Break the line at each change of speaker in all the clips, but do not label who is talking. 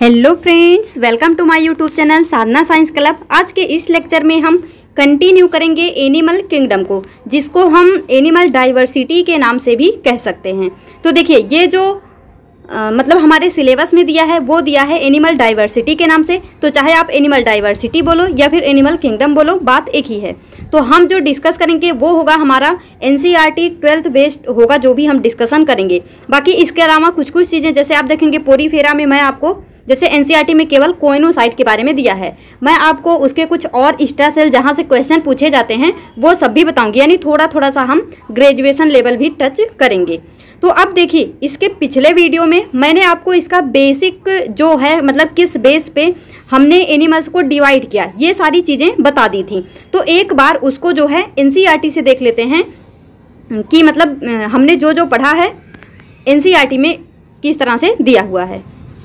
Hello friends, welcome to my YouTube channel Sadhana science club. आज के इस लेक्चर में हम कंटिन्यू करेंगे एनिमल किंगडम को, जिसको हम एनिमल डाइवर्सिटी के नाम से भी कह सकते हैं। तो देखिए, ये जो मतलब हमारे सिलेबस में दिया है वो दिया है एनिमल डाइवर्सिटी के नाम से। तो चाहे आप एनिमल डाइवर्सिटी बोलो या फिर एनिमल किंगडम बोलो, बात एक ही है। तो हम जो डिस्कस करेंगे वो होगा हमारा एनसीईआरटी 12th बेस्ड होगा, जो भी हम डिस्कशन करेंगे। बाकी इसके अलावा कुछ कुछ चीज़ें जैसे आप देखेंगे पोरीफेरा में मैं आपको, जैसे एनसीईआरटी में केवल कोइनोसाइट के बारे में दिया है, मैं आपको उसके कुछ और एक्स्ट्रा सेल जहाँ से क्वेश्चन पूछे जाते हैं वो सब भी बताऊंगी। यानी थोड़ा थोड़ा सा हम ग्रेजुएशन लेवल भी टच करेंगे। तो अब देखिए, इसके पिछले वीडियो में मैंने आपको इसका बेसिक जो है, मतलब किस बेस पे हमने एनिमल्स को डिवाइड किया, ये सारी चीज़ें बता दी थी। तो एक बार उसको जो है एनसीईआरटी से देख लेते हैं कि मतलब हमने जो जो पढ़ा है एनसीईआरटी में किस तरह से दिया हुआ है।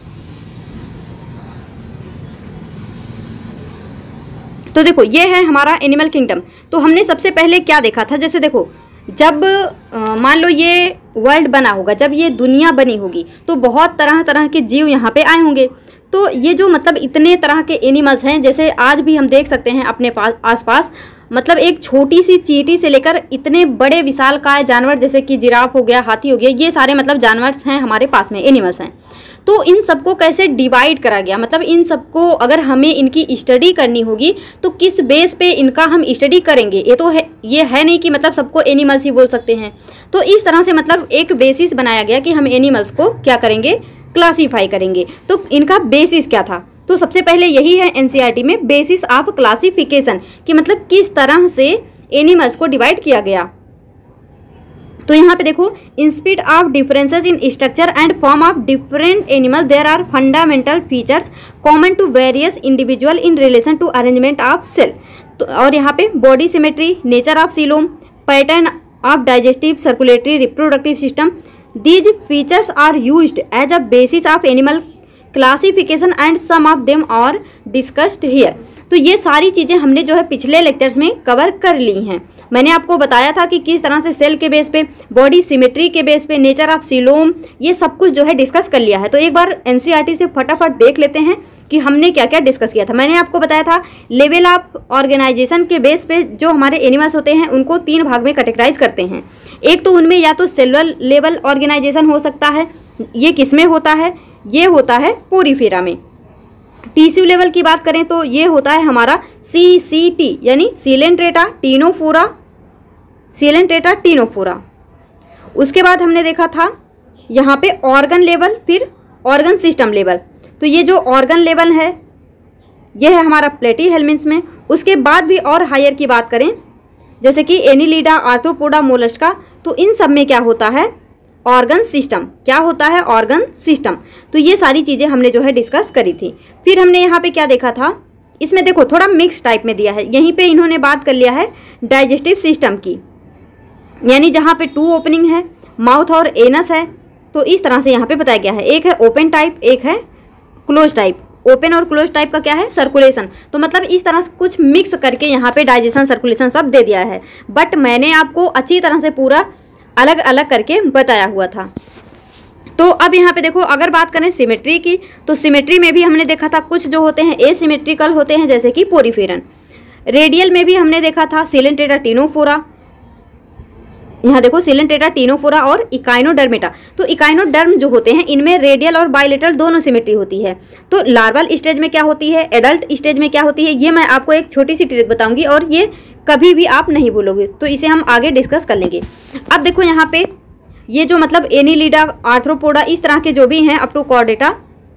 तो देखो, ये है हमारा एनिमल किंगडम। तो हमने सबसे पहले क्या देखा था, जैसे देखो, जब मान लो ये वर्ल्ड बना होगा, जब ये दुनिया बनी होगी, तो बहुत तरह तरह के जीव यहाँ पे आए होंगे। तो ये जो मतलब इतने तरह के एनिमल्स हैं, जैसे आज भी हम देख सकते हैं अपने पास आसपास, मतलब एक छोटी सी चींटी से लेकर इतने बड़े विशालकाय जानवर जैसे कि जिराफ हो गया, हाथी हो गया, ये सारे मतलब जानवर हैं हमारे पास में, एनिमल्स हैं। तो इन सबको कैसे डिवाइड करा गया, मतलब इन सबको अगर हमें इनकी स्टडी करनी होगी तो किस बेस पे इनका हम स्टडी करेंगे। ये तो है, ये है नहीं कि मतलब सबको एनिमल्स ही बोल सकते हैं। तो इस तरह से मतलब एक बेसिस बनाया गया कि हम एनिमल्स को क्या करेंगे, क्लासीफाई करेंगे। तो इनका बेसिस क्या था, तो सबसे पहले यही है एनसीईआरटी में बेसिस ऑफ क्लासिफिकेशन, कि मतलब किस तरह से एनिमल्स को डिवाइड किया गया। तो यहाँ पे देखो, in spite of differences in structure and form of different animal there are fundamental features common to various individual in relation to arrangement of cell. तो और यहाँ पे body symmetry, nature of coelom, pattern of digestive, circulatory, reproductive system, these features are used as a basis of animal classification and some of them are discussed here. तो ये सारी चीज़ें हमने जो है पिछले लेक्चर्स में कवर कर ली हैं। मैंने आपको बताया था कि किस तरह से सेल के बेस पे, बॉडी सिमेट्री के बेस पे, नेचर ऑफ सीलोम, ये सब कुछ जो है डिस्कस कर लिया है। तो एक बार एनसीईआरटी से फटाफट देख लेते हैं कि हमने क्या क्या डिस्कस किया था। मैंने आपको बताया था लेवल ऑफ ऑर्गेनाइजेशन के बेस पे जो हमारे एनिमल्स होते हैं उनको 3 भाग में कैटेगराइज करते हैं। एक तो उनमें या तो सेलुलर लेवल ऑर्गेनाइजेशन हो सकता है, ये किस में होता है, ये होता है पोरीफेरा में। टिश्यू लेवल की बात करें तो ये होता है हमारा CCT, यानी सीलेंट्रेटा टीनोफोरा, सीलेंट्रेटा टीनोफोरा। उसके बाद हमने देखा था यहाँ पे ऑर्गन लेवल, फिर ऑर्गन सिस्टम लेवल। तो ये जो ऑर्गन लेवल है ये है हमारा प्लेटीहेल्मिन्थ्स में। उसके बाद भी और हायर की बात करें जैसे कि एनिलिडा, आर्थ्रोपोडा, मोलस्का, तो इन सब में क्या होता है, ऑर्गन सिस्टम। क्या होता है, ऑर्गन सिस्टम। तो ये सारी चीज़ें हमने जो है डिस्कस करी थी। फिर हमने यहाँ पे क्या देखा था, इसमें देखो थोड़ा मिक्स टाइप में दिया है। यहीं पे इन्होंने बात कर लिया है डाइजेस्टिव सिस्टम की, यानी जहाँ पे 2 ओपनिंग है, माउथ और एनस है। तो इस तरह से यहाँ पे बताया गया है, एक है ओपन टाइप, एक है क्लोज टाइप। ओपन और क्लोज टाइप का क्या है, सर्कुलेशन। तो मतलब इस तरह से कुछ मिक्स करके यहाँ पे डाइजेशन, सर्कुलेशन सब दे दिया है। बट मैंने आपको अच्छी तरह से पूरा अलग अलग करके बताया हुआ था। तो अब यहाँ पे देखो, अगर बात करें सिमेट्री की, तो सिमेट्री में भी हमने देखा था कुछ जो होते हैं एसिमेट्रिकल होते हैं, जैसे कि पोरीफेरन। रेडियल में भी हमने देखा था सीलेंट्रेटा टीनोफोरा, यहाँ देखो सीलेंट्रेटा टीनोफोरा और इकाइनोडर्मेटा। तो इकाइनोडर्म जो होते हैं इनमें रेडियल और बायलेटरल दोनों सिमेट्री होती है। तो लार्वल स्टेज में क्या होती है, एडल्ट स्टेज में क्या होती है, ये मैं आपको एक छोटी सी ट्रिक बताऊंगी और ये कभी भी आप नहीं भूलोगे, तो इसे हम आगे डिस्कस कर लेंगे। अब देखो यहाँ पे ये जो मतलब एनिलिडा, आर्थ्रोपोडा, इस तरह के जो भी हैं अप टू कॉर्डेटा,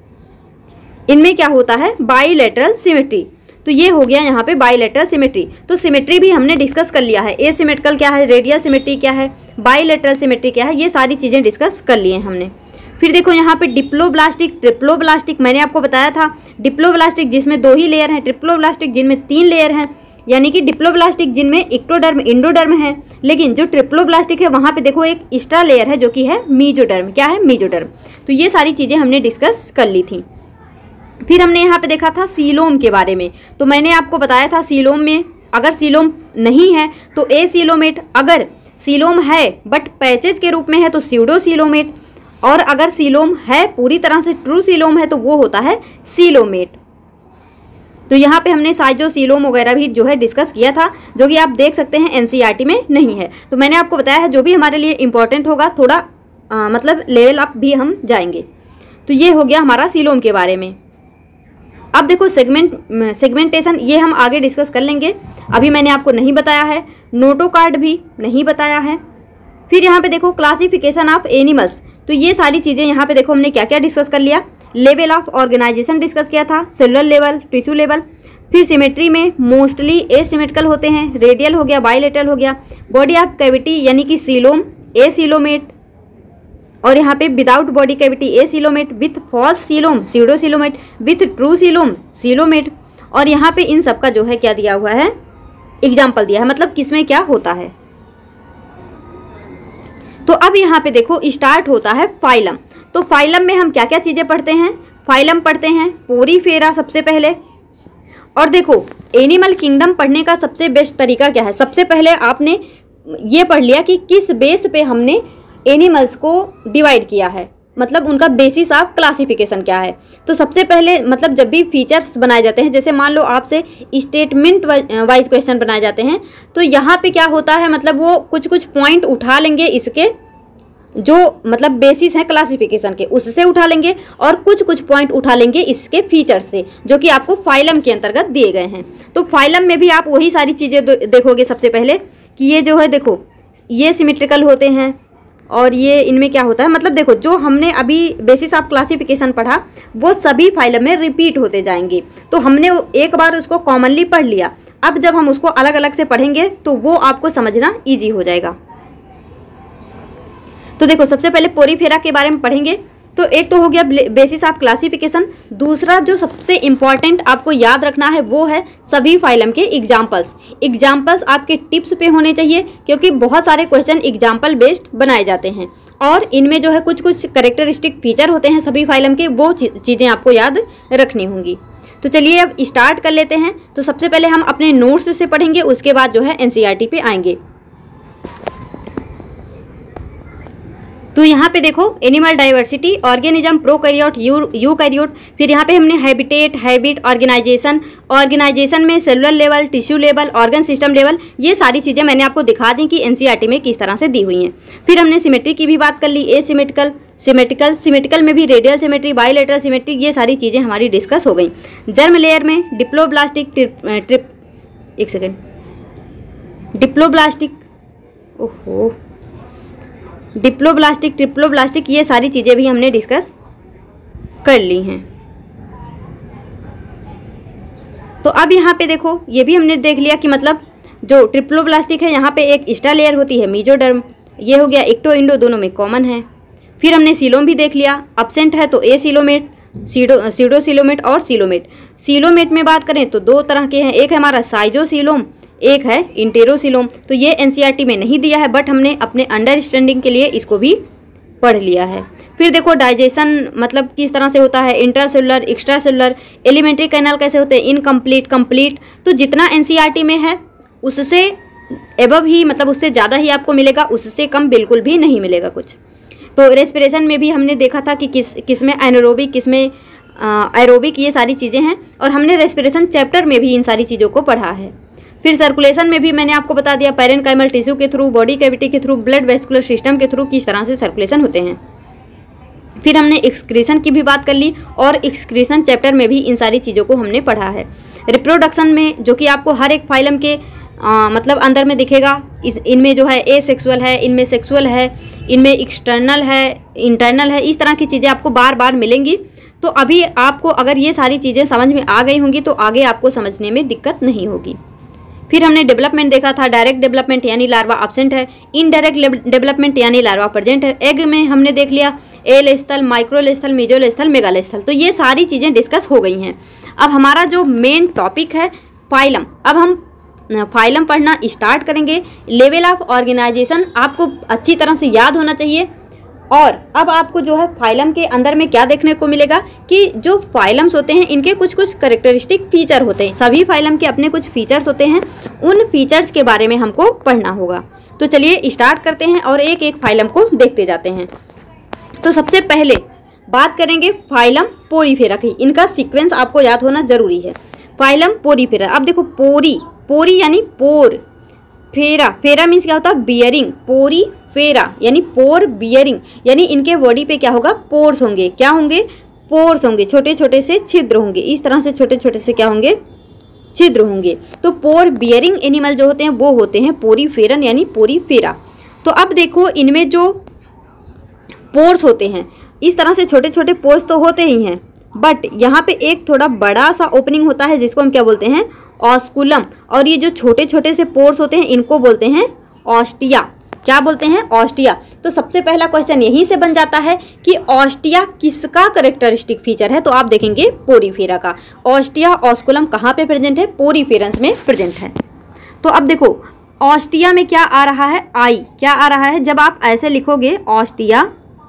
इनमें क्या होता है, बाइलेटरल सिमेट्री। तो ये हो गया यहाँ पे बाइलेटरल सिमेट्री। तो सिमेट्री भी हमने डिस्कस कर लिया है, एसिमेट्रिकल क्या है, रेडियल सिमेट्री क्या है, बाइलेटरल सिमेट्री क्या है, ये सारी चीज़ें डिस्कस कर लिए हमने। फिर देखो यहाँ पे डिप्लोब्लास्टिक, ट्रिप्लोब्लास्टिक, मैंने आपको बताया था डिप्लोब्लास्टिक जिसमें 2 ही लेयर हैं, ट्रिप्लोब्लास्टिक जिनमें 3 लेयर हैं, यानी कि डिप्लोब्लास्टिक जिनमें इक्टोडर्म, इंडोडर्म है। लेकिन जो ट्रिप्लोब्लास्टिक है वहाँ पे देखो एक एक्स्ट्रा लेयर है जो कि है मीजोडर्म। क्या है, मीजोडर्म। तो ये सारी चीज़ें हमने डिस्कस कर ली थी। फिर हमने यहाँ पे देखा था सीलोम के बारे में। तो मैंने आपको बताया था सीलोम में अगर सीलोम नहीं है तो एसीलोमेट, अगर सीलोम है बट पैचेज के रूप में है तो स्यूडोसीलोमेट, और अगर सीलोम है, पूरी तरह से ट्रू सीलोम है, तो वो होता है सीलोमेट। तो यहाँ पे हमने साइजो सीलोम वगैरह भी जो है डिस्कस किया था, जो कि आप देख सकते हैं एनसीईआरटी में नहीं है। तो मैंने आपको बताया है जो भी हमारे लिए इंपॉर्टेंट होगा, थोड़ा मतलब लेवल अप भी हम जाएंगे। तो ये हो गया हमारा सीलोम के बारे में। अब देखो सेगमेंटेशन, ये हम आगे डिस्कस कर लेंगे, अभी मैंने आपको नहीं बताया है। नोटोकार्ड भी नहीं बताया है। फिर यहाँ पे देखो क्लासिफिकेशन ऑफ एनिमल्स, तो ये सारी चीज़ें यहाँ पे देखो हमने क्या क्या डिस्कस कर लिया। लेवल ऑफ ऑर्गेनाइजेशन डिस्कस किया था, सेलुलर लेवल, टिश्यू लेवल। फिर सिमेट्री में मोस्टली एसिमेट्रिकल होते हैं, रेडियल हो गया, बाइलेटरल हो गया। बॉडी ऑफ कैविटी यानी कि सीलोम, एसीलोमेट, और यहाँ पे without body cavity acoelomate, with false coelom pseudocoelomate, with true coelom coelomate. और यहाँ पे इन सब का जो है क्या दिया हुआ है, एग्जाम्पल दिया है, मतलब किसमें क्या होता है। तो अब यहाँ पे देखो स्टार्ट होता है फाइलम। तो फाइलम में हम क्या क्या चीज़ें पढ़ते हैं, फाइलम पढ़ते हैं पोरीफेरा सबसे पहले। और देखो एनिमल किंगडम पढ़ने का सबसे बेस्ट तरीका क्या है, सबसे पहले आपने ये पढ़ लिया कि किस बेस पे हमने एनिमल्स को डिवाइड किया है, मतलब उनका बेसिस ऑफ क्लासिफिकेशन क्या है। तो सबसे पहले मतलब जब भी फीचर्स बनाए जाते हैं, जैसे मान लो आपसे स्टेटमेंट वाइज क्वेश्चन बनाए जाते हैं, तो यहाँ पे क्या होता है, मतलब वो कुछ कुछ पॉइंट उठा लेंगे, इसके जो मतलब बेसिस हैं क्लासिफिकेशन के उससे उठा लेंगे, और कुछ कुछ पॉइंट उठा लेंगे इसके फीचर से, जो कि आपको फाइलम के अंतर्गत दिए गए हैं। तो फाइलम में भी आप वही सारी चीज़ें देखोगे सबसे पहले कि ये जो है देखो ये सिमेट्रिकल होते हैं, और ये इनमें क्या होता है, मतलब देखो जो हमने अभी बेसिस ऑफ क्लासिफिकेशन पढ़ा वो सभी फाइलम में रिपीट होते जाएंगे। तो हमने एक बार उसको कॉमनली पढ़ लिया, अब जब हम उसको अलग अलग से पढ़ेंगे तो वो आपको समझना ईजी हो जाएगा। तो देखो सबसे पहले पोरीफेरा के बारे में पढ़ेंगे। तो एक तो हो गया बेसिस ऑफ क्लासिफिकेशन, दूसरा जो सबसे इम्पॉर्टेंट आपको याद रखना है वो है सभी फाइलम के एग्जाम्पल्स। एग्जाम्पल्स आपके टिप्स पे होने चाहिए, क्योंकि बहुत सारे क्वेश्चन एग्जाम्पल बेस्ड बनाए जाते हैं, और इनमें जो है कुछ कुछ कैरेक्टरिस्टिक फीचर होते हैं सभी फाइलम के, वो चीज़ें आपको याद रखनी होंगी। तो चलिए अब स्टार्ट कर लेते हैं। तो सबसे पहले हम अपने नोट्स से पढ़ेंगे, उसके बाद जो है एनसीईआरटी पे आएंगे। तो यहाँ पे देखो animal diversity, organism, prokaryote, eukaryote. फिर यहाँ पे हमने हैबिटेट, हैबिट, ऑर्गेनाइजेशन, ऑर्गेनाइजेशन में cellular level, tissue level, organ system level, ये सारी चीज़ें मैंने आपको दिखा दी कि एनसीईआरटी में किस तरह से दी हुई हैं। फिर हमने सिमेट्री की भी बात कर ली, एसिमेट्रिकल, सिमेट्रिकल, सिमेट्रिकल में भी रेडियल सिमेट्री, बाइलेटरल सिमेट्री, ये सारी चीज़ें हमारी डिस्कस हो गई। जर्म लेयर में डिप्लोब्लास्टिक डिप्लोब्लास्टिक, ट्रिप्लोब्लास्टिक, ये सारी चीज़ें भी हमने डिस्कस कर ली हैं। तो अब यहाँ पे देखो ये भी हमने देख लिया कि मतलब जो ट्रिप्लोब्लास्टिक है यहाँ पे एक एक्स्ट्रा लेयर होती है मीजोडर्म, ये हो गया एक्टो इंडो, दोनों में कॉमन है। फिर हमने सीलोम भी देख लिया, अब्सेंट है तो एसीलोमेट, सीडोसीलोमेट और सीलोमेट। सीलोमेट में बात करें तो दो तरह के हैं, एक है हमारा साइजोसीलोम, एक है इंटेरोसीलोम। तो ये एनसीईआरटी में नहीं दिया है, बट हमने अपने अंडरस्टैंडिंग के लिए इसको भी पढ़ लिया है। फिर देखो डाइजेशन मतलब किस तरह से होता है, इंट्रासेलुलर, एक्स्ट्रासेलुलर, एलिमेंट्री कैनाल कैसे होते हैं, इनकम्प्लीट, कंप्लीट। तो जितना एनसीईआरटी में है उससे एबव ही, मतलब उससे ज़्यादा ही आपको मिलेगा, उससे कम बिल्कुल भी नहीं मिलेगा कुछ। तो रेस्पिरेशन में भी हमने देखा था कि किस में एनारोबिक, किस में एरोबिक, ये सारी चीज़ें हैं, और हमने रेस्पिरेशन चैप्टर में भी इन सारी चीज़ों को पढ़ा है। फिर सर्कुलेशन में भी मैंने आपको बता दिया, पैरेन्काइमल टिश्यू के थ्रू, बॉडी कैविटी के थ्रू, ब्लड वेस्कुलर सिस्टम के थ्रू किस तरह से सर्कुलेशन होते हैं। फिर हमने एक्सक्रीशन की भी बात कर ली, और एक्सक्रीशन चैप्टर में भी इन सारी चीज़ों को हमने पढ़ा है। रिप्रोडक्शन में जो कि आपको हर एक फाइलम के मतलब अंदर में दिखेगा, इनमें जो है ए सेक्सुअल है, इनमें सेक्सुअल है, इनमें एक्सटर्नल है, इंटरनल है, इस तरह की चीज़ें आपको बार बार मिलेंगी। तो अभी आपको अगर ये सारी चीज़ें समझ में आ गई होंगी तो आगे आपको समझने में दिक्कत नहीं होगी। फिर हमने डेवलपमेंट देखा था, डायरेक्ट डेवलपमेंट यानी लार्वा अब्सेंट है, इनडायरेक्ट डेवलपमेंट यानी लार्वा प्रेजेंट है। एग में हमने देख लिया एलेस्थल, माइक्रोलेस्थल, मेजोलेस्थल, मेगालेस्थल। तो ये सारी चीज़ें डिस्कस हो गई हैं। अब हमारा जो मेन टॉपिक है फाइलम, अब हम फाइलम पढ़ना स्टार्ट करेंगे। लेवल ऑफ ऑर्गेनाइजेशन आपको अच्छी तरह से याद होना चाहिए। और अब आपको जो है फाइलम के अंदर में क्या देखने को मिलेगा कि जो फाइलम्स होते हैं इनके कुछ कुछ कैरेक्टरिस्टिक फीचर होते हैं, सभी फाइलम के अपने कुछ फीचर्स होते हैं, उन फीचर्स के बारे में हमको पढ़ना होगा। तो चलिए स्टार्ट करते हैं और एक एक फाइलम को देखते जाते हैं। तो सबसे पहले बात करेंगे फाइलम पोरीफेरा की। इनका सीक्वेंस आपको याद होना जरूरी है। फाइलम पोरीफेरा, अब देखो पोरी यानी पोर, फेरा मीन्स क्या होता है बियरिंग, पोरीफेरा यानी पोर बियरिंग, यानी इनके बॉडी पे क्या होगा पोर्स होंगे। क्या होंगे? पोर्स होंगे, छोटे छोटे से छिद्र होंगे। इस तरह से छोटे छोटे से क्या होंगे? छिद्र होंगे। तो पोर बियरिंग एनिमल जो होते हैं वो होते हैं पोरीफेरन यानी पोरीफेरा। तो अब देखो इनमें जो पोर्स होते हैं, इस तरह से छोटे छोटे पोर्स तो होते ही हैं, बट यहाँ पे एक थोड़ा बड़ा सा ओपनिंग होता है जिसको हम क्या बोलते हैं? ऑस्कुलम। और ये जो छोटे छोटे से पोर्स होते हैं इनको बोलते हैं ऑस्टिया। क्या बोलते हैं? ऑस्टिया। तो सबसे पहला क्वेश्चन यहीं से बन जाता है कि ऑस्टिया किसका कैरेक्टरिस्टिक फीचर है? तो आप देखेंगे पोरीफेरा का। ऑस्टिया ऑस्कुलम कहाँ पे प्रेजेंट है? पोरीफेरंस में प्रेजेंट है। तो अब देखो ऑस्टिया में क्या आ रहा है? आई। क्या आ रहा है? जब आप ऐसे लिखोगे ऑस्टिया,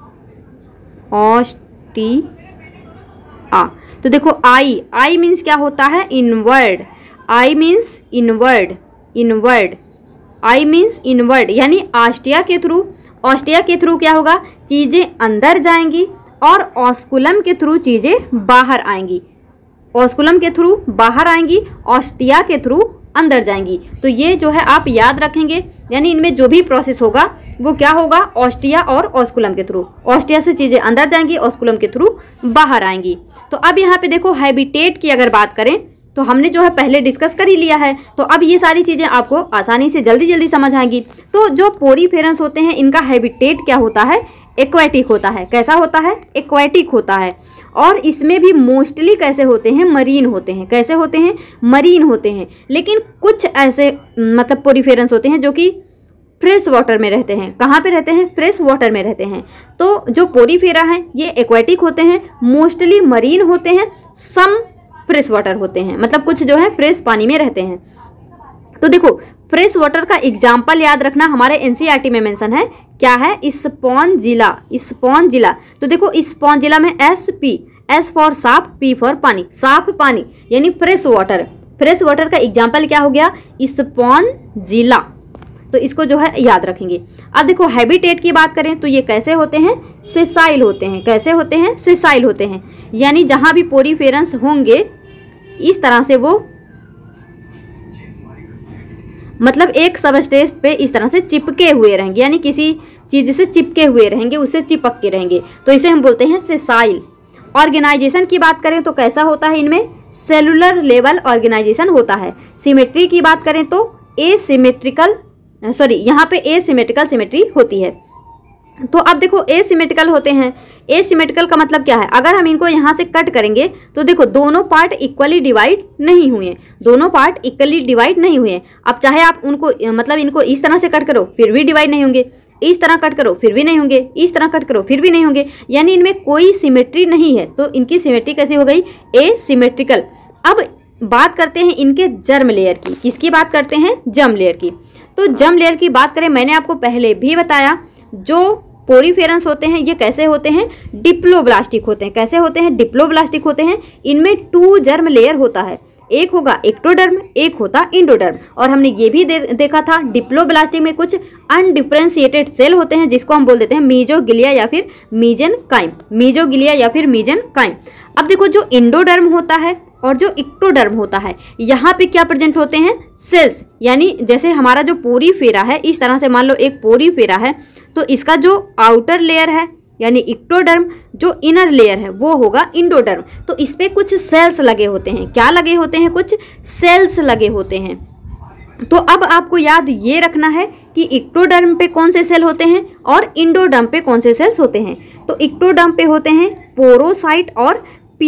तो देखो आई मीन्स क्या होता है? Inward. I means inward, I means inward, यानी ऑस्टिया के थ्रू क्या होगा? चीजें अंदर जाएंगी और ऑस्कुलम के थ्रू चीजें बाहर आएंगी। ऑस्कुलम के थ्रू बाहर आएंगी, ऑस्टिया के थ्रू अंदर जाएंगी। तो ये जो है आप याद रखेंगे, यानी इनमें जो भी प्रोसेस होगा वो क्या होगा? ऑस्टिया और ऑस्कुलम के थ्रू। ऑस्टिया से चीजें अंदर जाएंगी, ऑस्कुलम के थ्रू बाहर आएंगी। तो अब यहाँ पे देखो हैबिटेट की अगर बात करें तो हमने जो है पहले डिस्कस कर ही लिया है। तो अब ये सारी चीजें आपको आसानी से जल्दी समझ आएंगी। तो जो पोरीफेरंस होते हैं इनका हैबिटेट क्या होता है? एक्वेटिक होता है। कैसा होता है? एक्वेटिक होता है। और इसमें भी मोस्टली कैसे होते हैं? मरीन होते हैं। कैसे होते हैं? मरीन होते हैं। लेकिन कुछ ऐसे मतलब पोरीफेरंस होते हैं जो कि फ्रेश वाटर में रहते हैं। कहाँ पे रहते हैं? फ्रेश वाटर में रहते हैं। तो जो पोरीफेरा हैं ये एक्वेटिक होते हैं, मोस्टली मरीन होते हैं, सम फ्रेश वाटर होते हैं, मतलब कुछ जो है फ्रेश पानी में रहते हैं। तो देखो फ्रेश वाटर का एग्जाम्पल याद रखना, हमारे एनसीईआरटी में मेंशन है। क्या है? स्पॉन्जिला। तो देखो स्पॉन्जिला में एस फॉर साफ, पी फॉर पानी, साफ पानी यानी फ्रेश वाटर। फ्रेश वाटर का एग्जाम्पल क्या हो गया? स्पॉन्जिला। तो इसको जो है याद रखेंगे। अब देखो हैबिटेट की बात करें तो ये कैसे होते हैं? सेसाइल होते हैं। कैसे होते हैं? सेसाइल होते हैं, यानी जहां भी पोरीफेरंस होंगे इस तरह से वो मतलब एक सबस्ट्रेट पे इस तरह से चिपके हुए रहेंगे, यानी किसी चीज से चिपके हुए रहेंगे, उससे चिपक के रहेंगे। तो इसे हम बोलते हैं सेसाइल। ऑर्गेनाइजेशन की बात करें तो कैसा होता है? इनमें सेलुलर लेवल ऑर्गेनाइजेशन होता है। सिमेट्री की बात करें तो यहाँ पे एसिमेट्रिकल सिमेट्री होती है। तो अब देखो एसिमेट्रिकल होते हैं। एसिमेट्रिकल का मतलब क्या है? अगर हम इनको यहाँ से कट करेंगे तो देखो दोनों पार्ट इक्वली डिवाइड नहीं हुए, अब चाहे आप उनको मतलब इनको इस तरह से कट करो फिर भी डिवाइड नहीं होंगे, इस तरह कट करो फिर भी नहीं होंगे, इस तरह कट करो फिर भी नहीं होंगे, यानी इनमें कोई सिमेट्री नहीं है। तो इनकी सिमेट्री कैसी हो गई? एसिमेट्रिकल। अब बात करते हैं इनके जर्म लेयर की। किसकी बात करते हैं? जर्म लेयर की। तो जर्म लेयर की बात करें, मैंने आपको पहले भी बताया जो पोरीफेरंस होते हैं ये कैसे होते हैं? डिप्लोब्लास्टिक होते हैं। कैसे होते हैं? डिप्लोब्लास्टिक होते हैं। इनमें 2 जर्म लेयर होता है, एक होगा एक्टोडर्म, एक होता इंडोडर्म। और हमने ये भी देखा था डिप्लोब्लास्टिक में कुछ अनडिफरेंशिएटेड सेल होते हैं जिसको हम बोल देते हैं मीजोगिलिया या फिर मीजेनकाइम। अब देखो जो इंडोडर्म होता है और जो इक्टोडर्म होता है यहाँ पे क्या प्रेजेंट होते हैं? सेल्स। यानी जैसे हमारा जो पोरीफेरा है इस तरह से मान लो एक पोरीफेरा है तो इसका जो आउटर लेयर है यानी इक्टोडर्म, जो इनर लेयर है वो होगा इंडोडर्म। तो इस पे कुछ सेल्स लगे होते हैं। क्या लगे होते हैं? कुछ सेल्स लगे होते हैं। तो अब आपको याद ये रखना है कि इक्टोडर्म पे कौन से सेल होते हैं और इंडोडर्म पे कौन से सेल्स होते हैं। तो इक्टोडर्म पे होते हैं पोरोसाइट और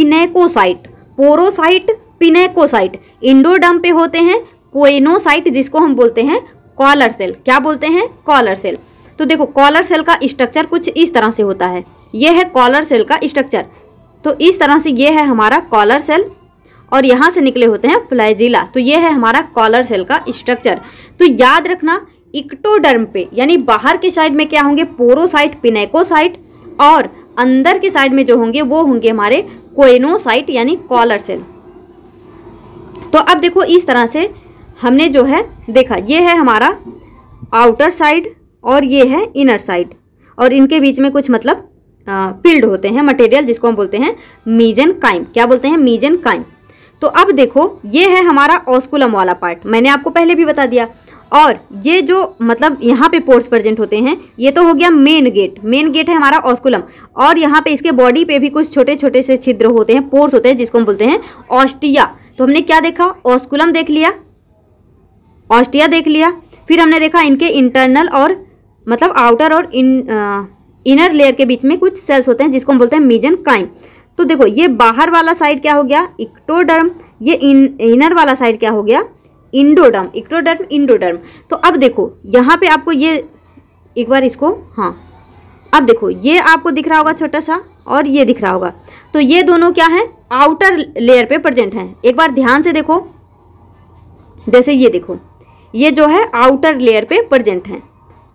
पिनेकोसाइट। इंडोडर्म पे होते हैं कोइनोसाइट जिसको हम बोलते हैं कॉलर सेल। क्या बोलते हैं? Collar cell. तो देखो कॉलर सेल का स्ट्रक्चर कुछ इस तरह से होता है। ये है कॉलर सेल का स्ट्रक्चर। तो इस तरह से ये है हमारा कॉलर सेल और यहाँ से निकले होते हैं फ्लैजिला। तो ये है हमारा कॉलर सेल का स्ट्रक्चर। तो याद रखना इक्टोडर्म पे यानी बाहर की साइड में क्या होंगे? पोरोसाइट, पिनेकोसाइट, और अंदर की साइड में जो होंगे वो होंगे हमारे कोइनोसाइट यानी कॉलर सेल। तो अब देखो इस तरह से हमने जो है देखा, ये है हमारा आउटर साइड और ये है इनर साइड और इनके बीच में कुछ मतलब फील्ड होते हैं, मटेरियल, जिसको हम बोलते हैं मीजेनकाइम। क्या बोलते हैं? मीजेनकाइम। तो अब देखो ये है हमारा ऑस्कुलम वाला पार्ट, मैंने आपको पहले भी बता दिया। और ये जो मतलब यहाँ पे पोर्स प्रेजेंट होते हैं, ये तो हो गया मेन गेट। मेन गेट है हमारा ऑस्कुलम, और यहाँ पे इसके बॉडी पे भी कुछ छोटे छोटे से छिद्र होते हैं, पोर्स होते हैं, जिसको हम बोलते हैं ऑस्टिया। तो हमने क्या देखा? ऑस्कुलम देख लिया, ऑस्टिया देख लिया, फिर हमने देखा इनके इंटरनल और मतलब आउटर और इनर लेयर के बीच में कुछ सेल्स होते हैं, जिसको हम बोलते हैं मीजेनकाइम। तो देखो ये बाहर वाला साइड क्या हो गया? इक्टोडर्म। ये इनर वाला साइड क्या हो गया? इंडोडर्म। Ectoderm, endoderm. तो अब देखो यहाँ पे आपको ये एक बार इसको, हाँ अब देखो ये आपको दिख रहा होगा छोटा सा, और ये दिख रहा होगा। तो ये दोनों क्या है? आउटर लेयर पे प्रेजेंट हैं। एक बार ध्यान से देखो, जैसे ये देखो, ये जो है आउटर लेयर पे प्रेजेंट हैं।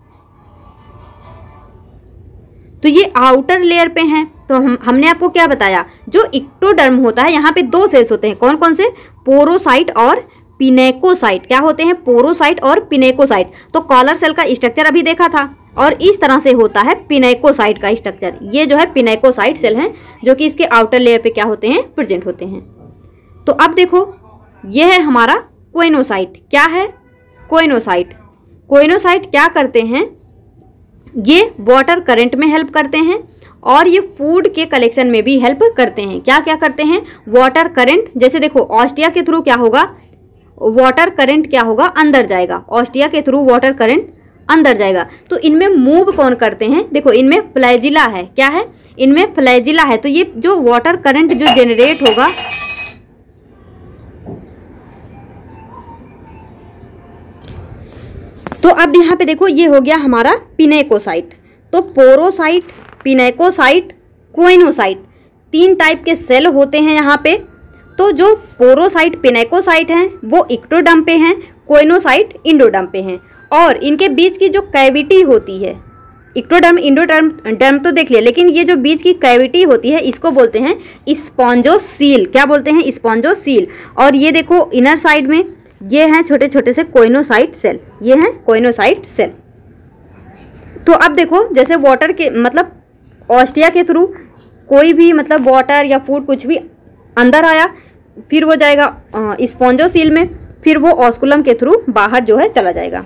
तो ये आउटर लेयर पे हैं। तो हमने आपको क्या बताया? जो इक्टोडर्म होता है, यहाँ पे दो सेल्स होते हैं। कौन कौन से? पोरोसाइट और पिनेकोसाइट। क्या होते हैं? पोरोसाइट और पिनेकोसाइट। तो कॉलर सेल का स्ट्रक्चर अभी देखा था, और इस तरह से होता है पिनेकोसाइट का स्ट्रक्चर। ये जो है पिनेकोसाइट सेल हैं, जो कि इसके आउटर लेयर पे क्या होते हैं? प्रेजेंट होते हैं। तो अब देखो ये है हमारा कोइनोसाइट। क्या है? कोइनोसाइट। कोइनोसाइट क्या करते हैं? ये वाटर करंट में हेल्प करते हैं, और ये फूड के कलेक्शन में भी हेल्प करते हैं। क्या क्या करते हैं? Water current. जैसे देखो ऑस्टिया के थ्रू क्या होगा? वाटर करंट क्या होगा? अंदर जाएगा। ऑस्टिया के थ्रू वाटर करंट अंदर जाएगा। तो इनमें मूव कौन करते हैं? देखो इनमें फ्लैजिला है। क्या है? इनमें फ्लैजिला है। तो ये जो वाटर करंट जो जनरेट होगा, तो अब यहाँ पे देखो ये हो गया हमारा पिनेकोसाइट। तो पोरोसाइट, पिनेकोसाइट, कोइनोसाइट, 3 टाइप के सेल होते हैं यहाँ पे। तो जो पोरोसाइट, पिनेकोसाइट हैं वो इक्टोडर्म पे हैं, कोइनोसाइट इंडोडर्म पे हैं। और इनके बीच की जो कैविटी होती है, इक्टोडर्म, इंडोडर्म, डर्म तो देख लिया, लेकिन ये जो बीच की कैविटी होती है इसको बोलते हैं स्पॉन्जोसील। क्या बोलते हैं? स्पॉन्जोसील। और ये देखो इनर साइड में ये हैं छोटे छोटे से कोइनोसाइट सेल, ये हैं कोइनोसाइट सेल। तो अब देखो जैसे वाटर के मतलब ऑस्टिया के थ्रू कोई भी मतलब वाटर या फूड कुछ भी अंदर आया, फिर वो जाएगा स्पॉन्जोसील में, फिर वो ऑस्कुलम के थ्रू बाहर जो है चला जाएगा।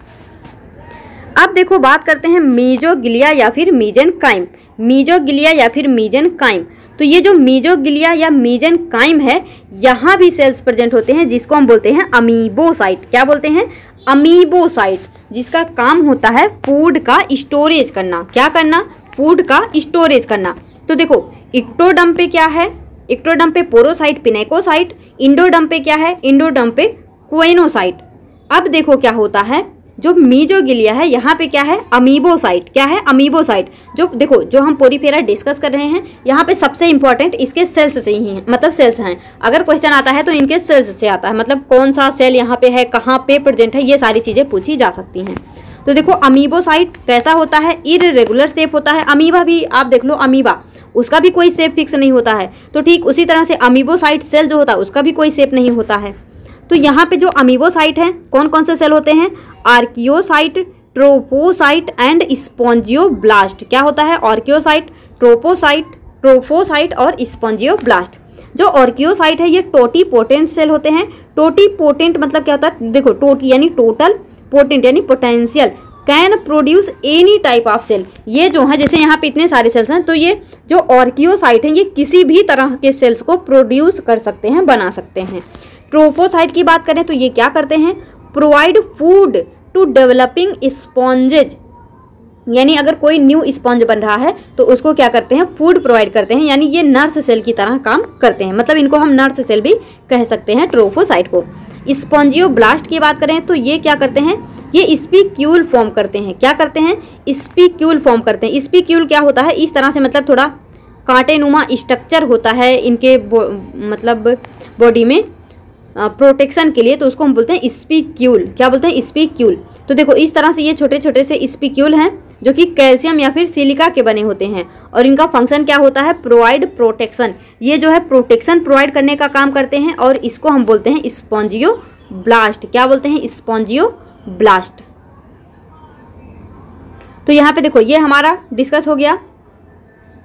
अब देखो बात करते हैं मीजोगिलिया या फिर मीजेनकाइम। मीजोगिलिया या फिर मीजेनकाइम। तो ये जो मीजोगिलिया या मीजेनकाइम है, यहाँ भी सेल्स प्रेजेंट होते हैं, जिसको हम बोलते हैं अमीबोसाइट। क्या बोलते हैं? अमीबोसाइट, जिसका काम होता है फूड का स्टोरेज करना। क्या करना? फूड का स्टोरेज करना। तो देखो इक्टोडर्म पे क्या है? इक्टोडर्म पे पोरोसाइट, पिनेकोसाइट। इंडोडर्म पे क्या है? इंडोडर्म पे कोइनोसाइट। अब देखो क्या होता है, जो मीजोगिलिया है यहाँ पे क्या है? अमीबोसाइट। क्या है? अमीबोसाइट। जो देखो जो हम पोरीफेरा डिस्कस कर रहे हैं, यहाँ पे सबसे इंपॉर्टेंट इसके सेल्स से ही हैं, मतलब सेल्स हैं। अगर क्वेश्चन आता है तो इनके सेल्स से आता है, मतलब कौन सा सेल यहाँ पे है, कहाँ पे प्रेजेंट है, ये सारी चीज़ें पूछी जा सकती हैं। तो देखो अमीबोसाइट कैसा होता है? इररेगुलर शेप होता है। अमीबा भी आप देख लो, अमीबा उसका भी कोई शेप फिक्स नहीं होता है। तो ठीक उसी तरह से अमीबोसाइट सेल जो होता है उसका भी कोई शेप नहीं होता है। तो यहाँ पे जो अमीबोसाइट हैं, कौन कौन से सेल होते हैं? Archaeocyte, trophocyte and spongioblast. क्या होता है? आर्कियोसाइट, ट्रोपोसाइट और स्पॉन्जियोब्लास्ट। जो आर्कियोसाइट है ये टोटीपोटेंट सेल होते हैं। टोटीपोटेंट मतलब क्या होता है? देखो टोटी यानी टोटल, पोटेंट यानी potential, can produce any type of cell. ये जो है जैसे यहाँ पे इतने सारे सेल्स हैं, तो ये जो आर्कियोसाइट हैं ये किसी भी तरह के सेल्स को प्रोड्यूस कर सकते हैं, बना सकते हैं। ट्रोपोसाइट की बात करें तो ये क्या करते हैं? Provide food to developing sponges, यानी अगर कोई न्यू स्पॉन्ज बन रहा है तो उसको क्या करते हैं? फूड प्रोवाइड करते हैं, यानी ये नर्स सेल की तरह काम करते हैं, मतलब इनको हम नर्स सेल भी कह सकते हैं ट्रोफोसाइट को। स्पॉन्जियोब्लास्ट की बात करें तो ये क्या करते हैं? ये स्पीक्यूल फॉर्म करते हैं। क्या करते हैं? स्पीक्यूल फॉर्म करते हैं। स्पीक्यूल क्या होता है? इस तरह से मतलब थोड़ा कांटेनुमा स्ट्रक्चर होता है इनके मतलब बॉडी में प्रोटेक्शन के लिए, तो उसको हम बोलते हैं स्पीक्यूल। क्या बोलते हैं? स्पीक्यूल। तो देखो इस तरह से ये छोटे छोटे से स्पीक्यूल हैं जो कि कैल्शियम या फिर सिलिका के बने होते हैं, और इनका फंक्शन क्या होता है? Provide protection. ये जो है प्रोटेक्शन प्रोवाइड करने का काम करते हैं, और इसको हम बोलते हैं स्पॉन्जियोब्लास्ट। क्या बोलते हैं? स्पॉन्जियोब्लास्ट। तो यहाँ पे देखो ये हमारा डिस्कस हो गया।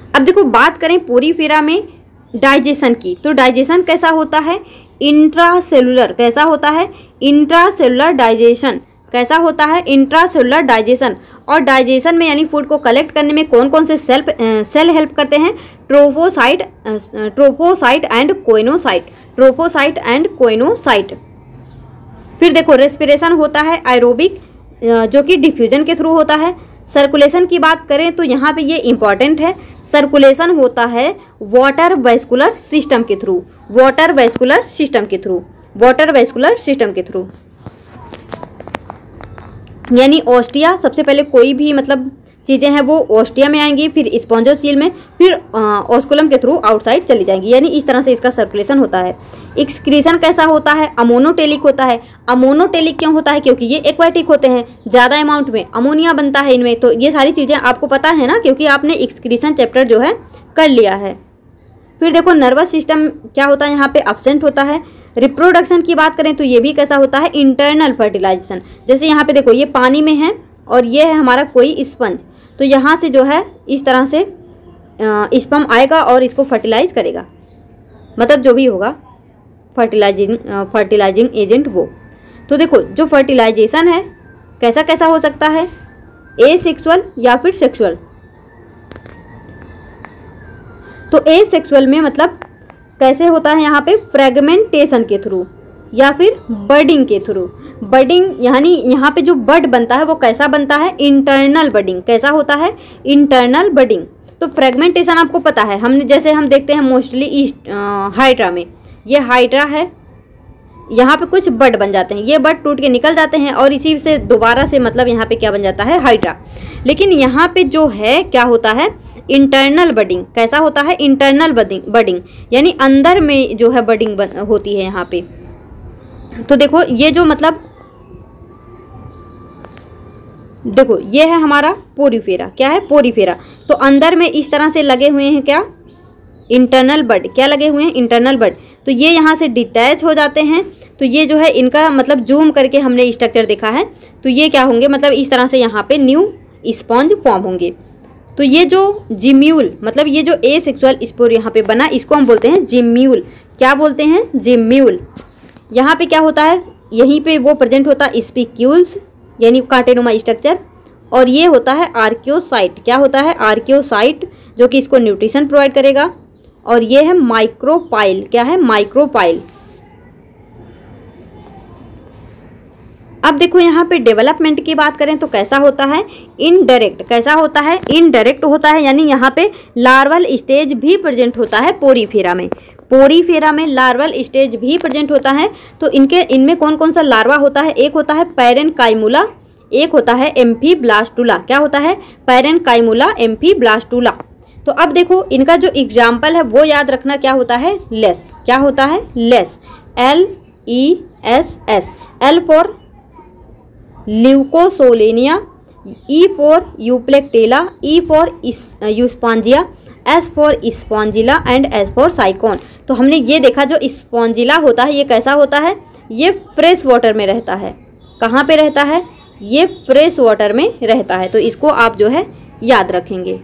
अब देखो बात करें पोरीफेरा में डाइजेशन की, तो डाइजेशन कैसा होता है, इंट्रासेलुलर कैसा होता है, इंट्रासेलुलर डाइजेशन कैसा होता है, इंट्रासेलुलर डाइजेशन। और डाइजेशन में यानी फूड को कलेक्ट करने में कौन कौन से सेल हेल्प करते हैं, trophocyte and choanocyte, trophocyte and choanocyte. फिर देखो रेस्पिरेशन होता है एरोबिक, जो कि डिफ्यूजन के थ्रू होता है। सर्कुलेशन की बात करें तो यहाँ पे ये इंपॉर्टेंट है, सर्कुलेशन होता है वाटर वेस्कुलर सिस्टम के थ्रू, वाटर वेस्कुलर सिस्टम के थ्रू, वाटर वेस्कुलर सिस्टम के थ्रू। यानी ऑस्टिया, सबसे पहले कोई भी मतलब चीज़ें हैं वो ऑस्टिया में आएंगी, फिर स्पॉन्जोसील में, फिर ऑस्कुलम के थ्रू आउटसाइड चली जाएंगी। यानी इस तरह से इसका सर्कुलेशन होता है। एक्सक्रीशन कैसा होता है, अमोनोटेलिक होता है। अमोनोटेलिक क्यों होता है, क्योंकि ये एक्वाटिक होते हैं, ज़्यादा अमाउंट में अमोनिया बनता है इनमें। तो ये सारी चीज़ें आपको पता है ना, क्योंकि आपने एक्सक्रीशन चैप्टर जो है कर लिया है। फिर देखो नर्वस सिस्टम क्या होता है, यहाँ पे एब्सेंट होता है। रिप्रोडक्शन की बात करें तो ये भी कैसा होता है, इंटरनल फर्टिलाइजेशन। जैसे यहाँ पे देखो ये पानी में है और ये है हमारा कोई स्पंज, तो यहाँ से जो है इस तरह से स्पर्म आएगा और इसको फर्टिलाइज करेगा, मतलब जो भी होगा फर्टिलाइजिंग एजेंट वो। तो देखो जो फर्टिलाइजेशन है कैसा कैसा हो सकता है, एसेक्सुअल या फिर सेक्सुअल। तो एसेक्सुअल में मतलब कैसे होता है, यहाँ पे फ्रेगमेंटेशन के थ्रू या फिर बर्डिंग के थ्रू। बर्डिंग यानी यहाँ पे जो बर्ड बनता है वो कैसा बनता है, इंटरनल बर्डिंग। कैसा होता है, इंटरनल बर्डिंग। तो फ्रेगमेंटेशन आपको पता है, हमने जैसे हम देखते हैं मोस्टली हाइड्रा में, ये हाइड्रा है, यहाँ पे कुछ बर्ड बन जाते हैं, ये बर्ड टूट के निकल जाते हैं और इसी से दोबारा से मतलब यहाँ पे क्या बन जाता है, हाइड्रा। लेकिन यहाँ पे जो है क्या होता है, इंटरनल बर्डिंग। कैसा होता है, इंटरनल बर्डिंग, यानी अंदर में जो है बर्डिंग होती है यहाँ पे। तो देखो ये जो मतलब देखो ये है हमारा पोरीफेरा, क्या है, पोरीफेरा। तो अंदर में इस तरह से लगे हुए हैं क्या, इंटरनल बर्ड। क्या लगे हुए हैं, इंटरनल बर्ड। तो ये यहाँ से डिटैच हो जाते हैं। तो ये जो है इनका मतलब जूम करके हमने स्ट्रक्चर देखा है, तो ये क्या होंगे, मतलब इस तरह से यहाँ पे न्यू स्पॉन्ज फॉर्म होंगे। तो ये जो जिम्यूल, मतलब ये जो एसेक्सुअल स्पोर यहाँ पे बना, इसको हम बोलते हैं जिम्यूल। क्या बोलते हैं, जिम्यूल। यहाँ पे क्या होता है, यहीं पे वो प्रेजेंट होता है स्पिक्यूल्स, यानी कांटेनुमा स्ट्रक्चर। और ये होता है आर्कियोसाइट। क्या होता है, आर्कियोसाइट, जो कि इसको न्यूट्रिशन प्रोवाइड करेगा। और ये है माइक्रोपाइल। क्या है, माइक्रोपाइल। अब देखो यहाँ पे डेवलपमेंट की बात करें तो कैसा होता है, इनडायरेक्ट। कैसा होता है, इनडायरेक्ट होता है, यानी यहाँ पे लार्वल स्टेज भी प्रेजेंट होता है पोरीफेरा में। पोरीफेरा में लार्वल स्टेज भी प्रेजेंट होता है। तो इनमें कौन कौन सा लार्वा होता है, एक होता है पैरेनकाइमुला, एक होता है एम्फीब्लास्टुला। क्या होता है, पैरेनकाइमुला, एम्फीब्लास्टुला। तो अब देखो इनका जो एग्जाम्पल है वो याद रखना, क्या होता है, लेस। क्या होता है, less, LESS। L for Leucosolenia, E for Euplectella, E for Euspongia, S for Spongilla and S for Sycon. तो हमने ये देखा जो स्पॉन्जिला होता है ये कैसा होता है, ये फ्रेश वाटर में रहता है। कहाँ पे रहता है, ये फ्रेश वाटर में रहता है। तो इसको आप जो है याद रखेंगे।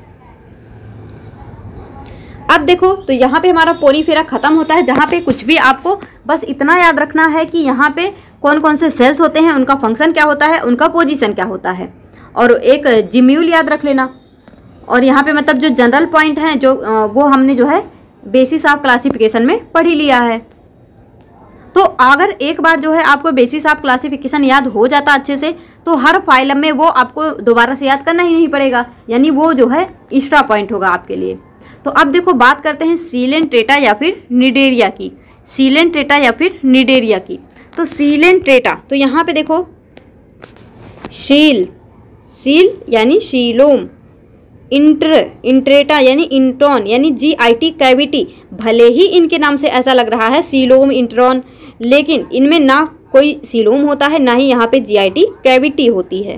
अब देखो तो यहाँ पे हमारा पोरीफेरा खत्म होता है, जहाँ पे कुछ भी आपको बस इतना याद रखना है कि यहाँ पे कौन कौन से सेल्स होते हैं, उनका फंक्शन क्या होता है, उनका पोजीशन क्या होता है, और एक जिम्यूल याद रख लेना। और यहाँ पे मतलब जो जनरल पॉइंट हैं जो वो हमने जो है बेसिस ऑफ क्लासिफिकेशन में पढ़ ही लिया है। तो अगर एक बार जो है आपको बेसिस ऑफ क्लासिफिकेशन याद हो जाता अच्छे से, तो हर फाइलम में वो आपको दोबारा से याद करना ही नहीं पड़ेगा, यानी वो जो है एक्स्ट्रा पॉइंट होगा आपके लिए। तो अब देखो बात करते हैं सीलेंट्रेटा या फिर निडेरिया की। सीलेंट्रेटा या फिर निडेरिया की। तो सीलेंट्रेटा, तो यहाँ पे देखो सील यानी शीलोम, इंट्रेटा यानी इंट्रॉन यानी GIT कैविटी। भले ही इनके नाम से ऐसा लग रहा है सीलोम इंट्रॉन, लेकिन इनमें ना कोई सीलोम होता है, ना ही यहाँ पे GIT कैविटी होती है।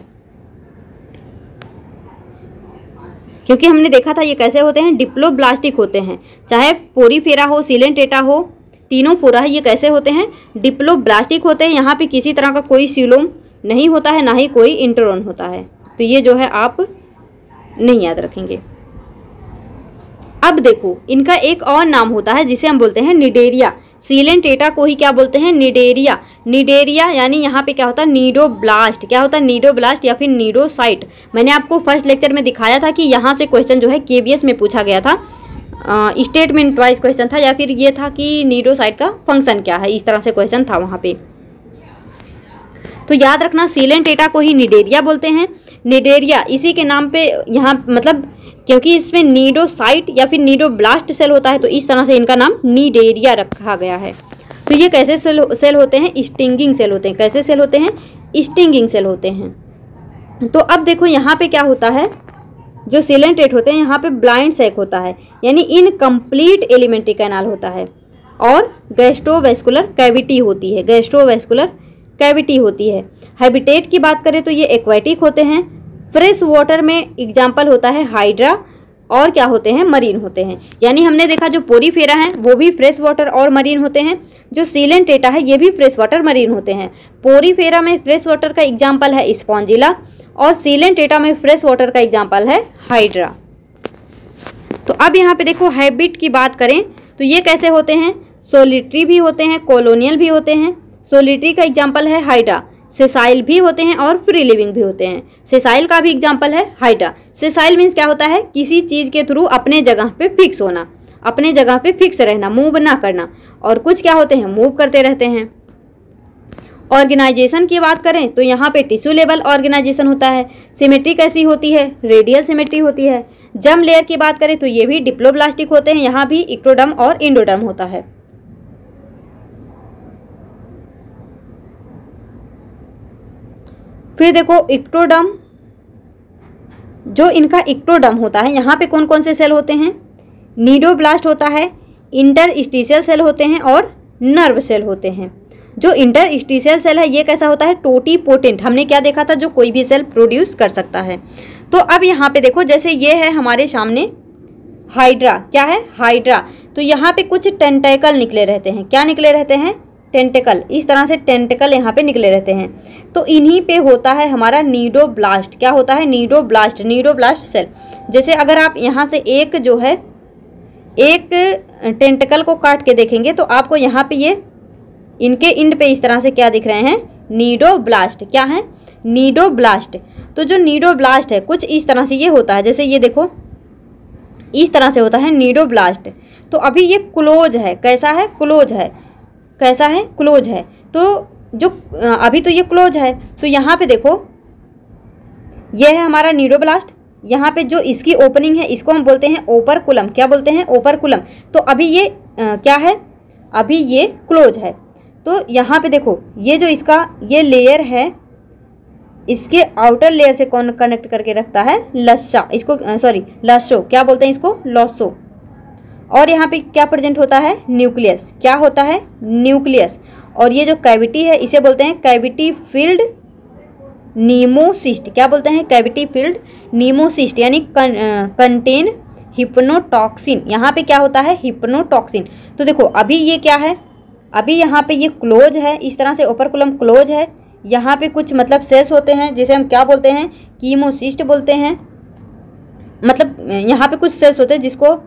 क्योंकि हमने देखा था ये कैसे होते हैं, डिप्लोब्लास्टिक होते हैं। चाहे पोरीफेरा हो, सीलेंट्रेटा हो, तीनों पूरा है, ये कैसे होते हैं, डिप्लोब्लास्टिक होते हैं। यहाँ पे किसी तरह का कोई सीलोम नहीं होता है, ना ही कोई इंट्रॉन होता है। तो ये जो है आप नहीं याद रखेंगे। अब देखो इनका एक और नाम होता है जिसे हम बोलते हैं निडेरिया। सीलेंट एटा को ही क्या बोलते हैं? निडेरिया। निडेरिया यानी यहाँ पे क्या होता है? नीडोब्लास्ट। क्या होता है? नीडोब्लास्ट या फिर नीडोसाइट। मैंने आपको फर्स्ट लेक्चर में दिखाया था कि यहाँ से क्वेश्चन जो है केबीएस में पूछा गया था, स्टेटमेंट वाइज क्वेश्चन था, या फिर ये था कि नीडोसाइट का फंक्शन क्या है, इस तरह से क्वेश्चन था वहाँ पे। तो याद रखना सीलेंट एटा को ही निडेरिया बोलते हैं। निडेरिया इसी के नाम पे यहाँ मतलब क्योंकि इसमें नीडोसाइट या फिर नीडोब्लास्ट सेल होता है तो इस तरह से इनका नाम निडेरिया रखा गया है। तो ये कैसे सेल होते हैं? स्टिंगिंग सेल होते हैं। कैसे सेल होते हैं? स्टिंगिंग सेल होते हैं। तो अब देखो यहाँ पे क्या होता है, जो सीलेंट एट होते हैं यहाँ पे ब्लाइंड सैक होता है यानी इनकम्प्लीट एलिमेंट्री कैनाल होता है, और गैस्ट्रोवेस्कुलर कैविटी होती है। गैस्ट्रोवेस्कुलर कैविटी होती है। हैबिटेट की बात करें तो ये एक्वेटिक होते हैं। फ्रेश वाटर में एग्जाम्पल होता है हाइड्रा, और क्या होते हैं? मरीन होते हैं। यानी हमने देखा जो पोरीफेरा हैं वो भी फ्रेश वाटर और मरीन होते हैं, जो सीलेंट एटा है ये भी फ्रेश वाटर मरीन होते हैं। पोरीफेरा में फ्रेश वाटर का एग्जाम्पल है स्पॉन्जिला, और सीलेंट एटा में फ्रेश वाटर का एग्जाम्पल है हाइड्रा। तो अब यहाँ पे देखो हैबिट की बात करें तो ये कैसे होते हैं? सोलिटरी भी होते हैं, कॉलोनियल भी होते हैं। सोलिटरी का एग्जाम्पल है हाइड्रा। सेसाइल भी होते हैं और फ्री लिविंग भी होते हैं। सेसाइल का भी एग्जाम्पल है हाइड्रा। सेसाइल मीन्स क्या होता है? किसी चीज़ के थ्रू अपने जगह पे फिक्स होना, अपने जगह पे फिक्स रहना, मूव ना करना। और कुछ क्या होते हैं? मूव करते रहते हैं। ऑर्गेनाइजेशन की बात करें तो यहाँ पे टिश्यू लेवल ऑर्गेनाइजेशन होता है। सिमेट्री कैसी होती है? रेडियल सिमेट्री होती है। जर्म लेयर की बात करें तो ये भी डिप्लोब्लास्टिक होते हैं। यहाँ भी इक्टोडर्म और एंडोडर्म होता है। फिर देखो इक्टोडर्म, जो इनका इक्टोडर्म होता है यहाँ पे कौन कौन से सेल होते हैं? नीडोब्लास्ट होता है, इंटरस्टिशियल सेल होते हैं और नर्व सेल होते हैं। जो इंटरस्टिशियल सेल है ये कैसा होता है? टोटीपोटेंट। हमने क्या देखा था? जो कोई भी सेल प्रोड्यूस कर सकता है। तो अब यहाँ पे देखो जैसे ये है हमारे सामने हाइड्रा। क्या है? हाइड्रा। तो यहाँ पे कुछ टेंटेकल निकले रहते हैं। क्या निकले रहते हैं? टेंटेकल। इस तरह से टेंटेकल यहाँ पे निकले रहते हैं। तो इन्हीं पे होता है हमारा नीडोब्लास्ट। क्या होता है? नीडोब्लास्ट। Cnidoblast cell. जैसे अगर आप यहाँ से एक जो है एक टेंटेकल को काट के देखेंगे तो आपको यहाँ पे ये इनके इंड पे इस तरह से क्या दिख रहे हैं? नीडोब्लास्ट। क्या है? नीडोब्लास्ट। तो जो नीडोब्लास्ट है कुछ इस तरह से ये होता है। जैसे ये देखो इस तरह से होता है नीडोब्लास्ट। तो अभी ये क्लोज है। कैसा है? क्लोज है। कैसा है? क्लोज है। तो जो अभी तो ये क्लोज है। तो यहाँ पे देखो ये है हमारा नीडोब्लास्ट। यहाँ पे जो इसकी ओपनिंग है इसको हम बोलते हैं ओपरकुलम। क्या बोलते हैं? ओपरकुलम। तो अभी ये क्या है? अभी ये क्लोज है। तो यहाँ पे देखो ये जो इसका ये लेयर है इसके आउटर लेयर से कौन कनेक्ट करके रखता है? लस्सा। इसको सॉरी लस्सो। क्या बोलते हैं इसको? लॉसो। और यहाँ पे क्या प्रेजेंट होता है? न्यूक्लियस। क्या होता है? न्यूक्लियस। और ये जो कैविटी है इसे बोलते हैं कैविटी फील्ड नीमोसिस्ट। क्या बोलते हैं? कैविटी फील्ड नीमोसिस्ट यानी कंटेन हिप्नोटॉक्सिन। यहाँ पे क्या होता है? हिप्नोटॉक्सिन। तो देखो अभी ये क्या है? अभी यहाँ पे ये क्लोज है। इस तरह से ओपरकुलम क्लोज है। यहाँ पे कुछ मतलब सेल्स होते हैं जिसे हम क्या बोलते हैं? कीमोसिस्ट बोलते हैं। मतलब यहाँ पे कुछ सेल्स होते हैं जिसको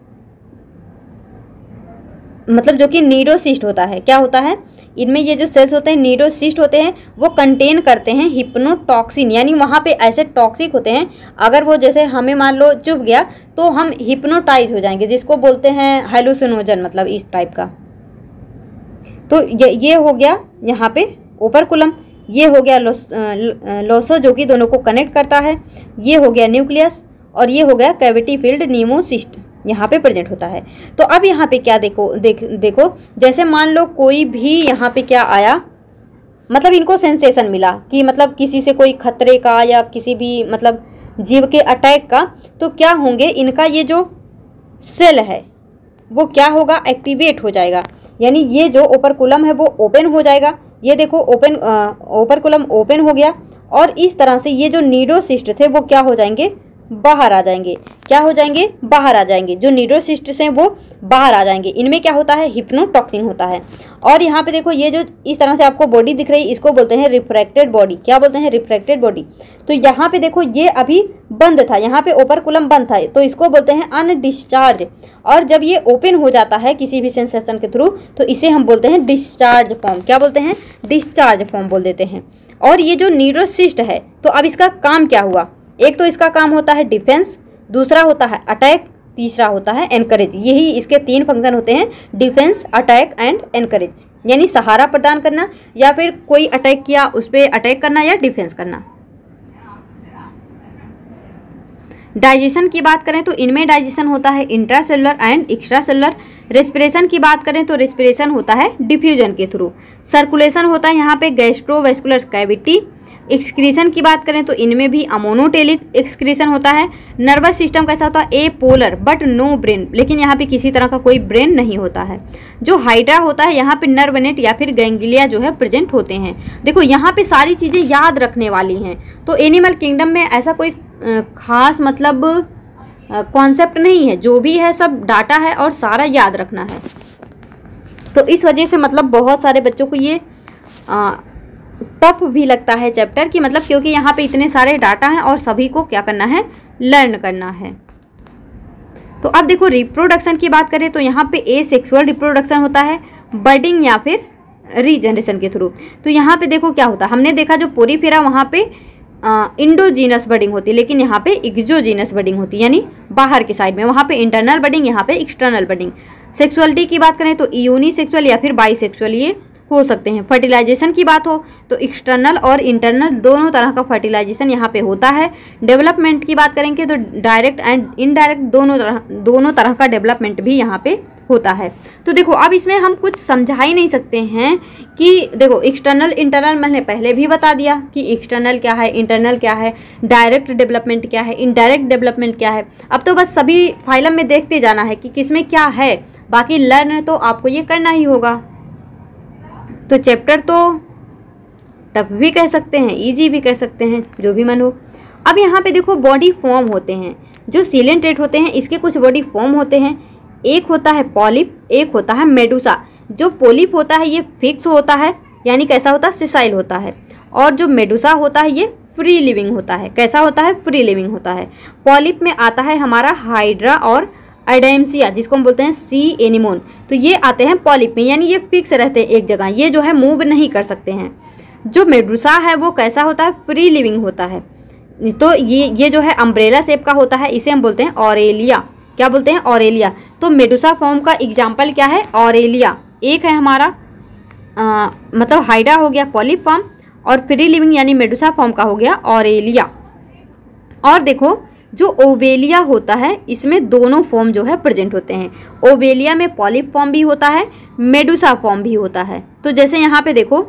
मतलब जो कि नीडोसिस्ट होता है। क्या होता है? इनमें ये जो सेल्स होते हैं नीडोसिस्ट होते हैं वो कंटेन करते हैं हिप्नोटॉक्सिन। यानी वहाँ पे ऐसे टॉक्सिक होते हैं अगर वो जैसे हमें मान लो चुभ गया तो हम हिप्नोटाइज हो जाएंगे, जिसको बोलते हैं हेलुसिनोजन, मतलब इस टाइप का। तो ये हो गया यहाँ पे ओपरकुलम। ये हो गया लोसो जो कि दोनों को कनेक्ट करता है। ये हो गया न्यूक्लियस और ये हो गया कैविटी फील्ड नीमोसिस्ट यहाँ पे प्रेजेंट होता है। तो अब यहाँ पे क्या देखो जैसे मान लो कोई भी यहाँ पे क्या आया, मतलब इनको सेंसेशन मिला कि मतलब किसी से कोई खतरे का या किसी भी मतलब जीव के अटैक का, तो क्या होंगे इनका ये जो सेल है वो क्या होगा? एक्टिवेट हो जाएगा। यानी ये जो ओपरकुलम है वो ओपन हो जाएगा। ये देखो ओपरकुलम ओपन हो गया और इस तरह से ये जो नीडोसिस्ट थे वो क्या हो जाएंगे? बाहर आ जाएंगे। क्या हो जाएंगे? बाहर आ जाएंगे। जो न्यूरोसिस्ट्स हैं वो बाहर आ जाएंगे। इनमें क्या होता है? हिप्नोटॉक्सिन होता है। और यहाँ पे देखो, ये जो इस तरह से आपको बॉडी दिख रही है, इसको बोलते हैं रिफ्रैक्टेड बॉडी। क्या बोलते हैं? Refracted body. तो यहाँ पे देखो, ये अभी बंद था, यहाँ पे ओपरकुलम बंद था, तो इसको बोलते हैं अनडिस्चार्ज। और जब ये ओपन हो जाता है किसी भी सेंसेशन के थ्रू, तो इसे हम बोलते हैं डिस्चार्ज फॉर्म। क्या बोलते हैं? डिस्चार्ज फॉर्म बोल देते हैं। और ये जो न्यूरोसिस्ट है, तो अब इसका काम क्या हुआ? एक तो इसका काम होता है डिफेंस, दूसरा होता है अटैक, तीसरा होता है एनकरेज। यही इसके 3 फंक्शन होते हैं, डिफेंस, अटैक एंड एनकरेज। यानी सहारा प्रदान करना, या फिर कोई अटैक किया उस पर अटैक करना, या डिफेंस करना। डाइजेशन की बात करें तो इनमें डाइजेशन होता है इंट्रासेलुलर एंड एक्स्ट्रासेलुलर। रेस्पिरेशन की बात करें तो रेस्पिरेशन होता है डिफ्यूजन के थ्रू। सर्कुलेशन होता है यहाँ पे गैस्ट्रोवेस्कुलर कैविटी। एक्सक्रीशन की बात करें तो इनमें भी अमोनोटेलिक एक्सक्रीशन होता है। नर्वस सिस्टम कैसा होता है? Apolar but no brain, लेकिन यहाँ पे किसी तरह का कोई ब्रेन नहीं होता है। जो हाइड्रा होता है, यहाँ पे नर्व नेट या फिर गैंग्लिया जो है प्रेजेंट होते हैं। देखो यहाँ पे सारी चीज़ें याद रखने वाली हैं। तो एनिमल किंगडम में ऐसा कोई खास मतलब कॉन्सेप्ट नहीं है, जो भी है सब डाटा है और सारा याद रखना है। तो इस वजह से मतलब बहुत सारे बच्चों को ये टफ भी लगता है चैप्टर की, मतलब क्योंकि यहाँ पे इतने सारे डाटा हैं और सभी को क्या करना है? लर्न करना है। तो अब देखो, रिप्रोडक्शन की बात करें तो यहाँ पे एसेक्सुअल रिप्रोडक्शन होता है, बर्डिंग या फिर रीजनरेशन के थ्रू। तो यहाँ पे देखो क्या होता है, हमने देखा जो पोरीफेरा वहाँ पे इंडोजीनस बर्डिंग होती है, लेकिन यहाँ पे एक्सोजीनस बर्डिंग होती है, यानी बाहर की साइड में। वहाँ पे इंटरनल बर्डिंग, यहाँ पे एक्सटर्नल बर्डिंग। सेक्सुअलिटी की बात करें तो यूनिसेक्सुअल या फिर बाईसेक्सुअल ये हो सकते हैं। फर्टिलाइजेशन की बात हो तो एक्सटर्नल और इंटरनल दोनों तरह का फर्टिलाइजेशन यहाँ पे होता है। डेवलपमेंट की बात करेंगे तो डायरेक्ट एंड इनडायरेक्ट दोनों तरह का डेवलपमेंट भी यहाँ पे होता है। तो देखो, अब इसमें हम कुछ समझा ही नहीं सकते हैं कि देखो एक्सटर्नल इंटरनल मैंने पहले भी बता दिया कि एक्सटर्नल क्या है, इंटरनल क्या है, डायरेक्ट डेवलपमेंट क्या है, इनडायरेक्ट डेवलपमेंट क्या है। अब तो बस सभी फाइलम में देखते जाना है कि किसमें क्या है, बाकी लर्न तो आपको ये करना ही होगा। तो चैप्टर तो टफ भी कह सकते हैं, इजी भी कह सकते हैं, जो भी मन हो। अब यहाँ पे देखो बॉडी फॉर्म होते हैं। जो सीलेंट्रेट होते हैं इसके कुछ बॉडी फॉर्म होते हैं। एक होता है पॉलिप, एक होता है मेडुसा। जो पॉलिप होता है ये फिक्स होता है, यानी कैसा होता है? सिसाइल होता है। और जो मेडुसा होता है ये फ्री लिविंग होता है। कैसा होता है? फ्री लिविंग होता है। पॉलिप में आता है हमारा हाइड्रा और एडेम्सिया, जिसको हम बोलते हैं सी एनिमोन। तो ये आते हैं पॉलिप में, यानी ये फिक्स रहते हैं एक जगह, ये जो है मूव नहीं कर सकते हैं। जो मेडुसा है वो कैसा होता है? फ्री लिविंग होता है। तो ये जो है अम्ब्रेला शेप का होता है, इसे हम बोलते हैं ऑरेलिया। क्या बोलते हैं? ऑरेलिया। तो मेडुसा फॉर्म का एग्जाम्पल क्या है? ऑरेलिया। एक है हमारा मतलब हाइड्रा हो गया पॉलिप फॉर्म, और फ्री लिविंग यानी मेडुसा फॉर्म का हो गया ऑरेलिया। और देखो जो ओवेलिया होता है इसमें दोनों फॉर्म जो है प्रेजेंट होते हैं। ओवेलिया में पॉलिप फॉर्म भी होता है, मेडुसा फॉर्म भी होता है। तो जैसे यहाँ पे देखो,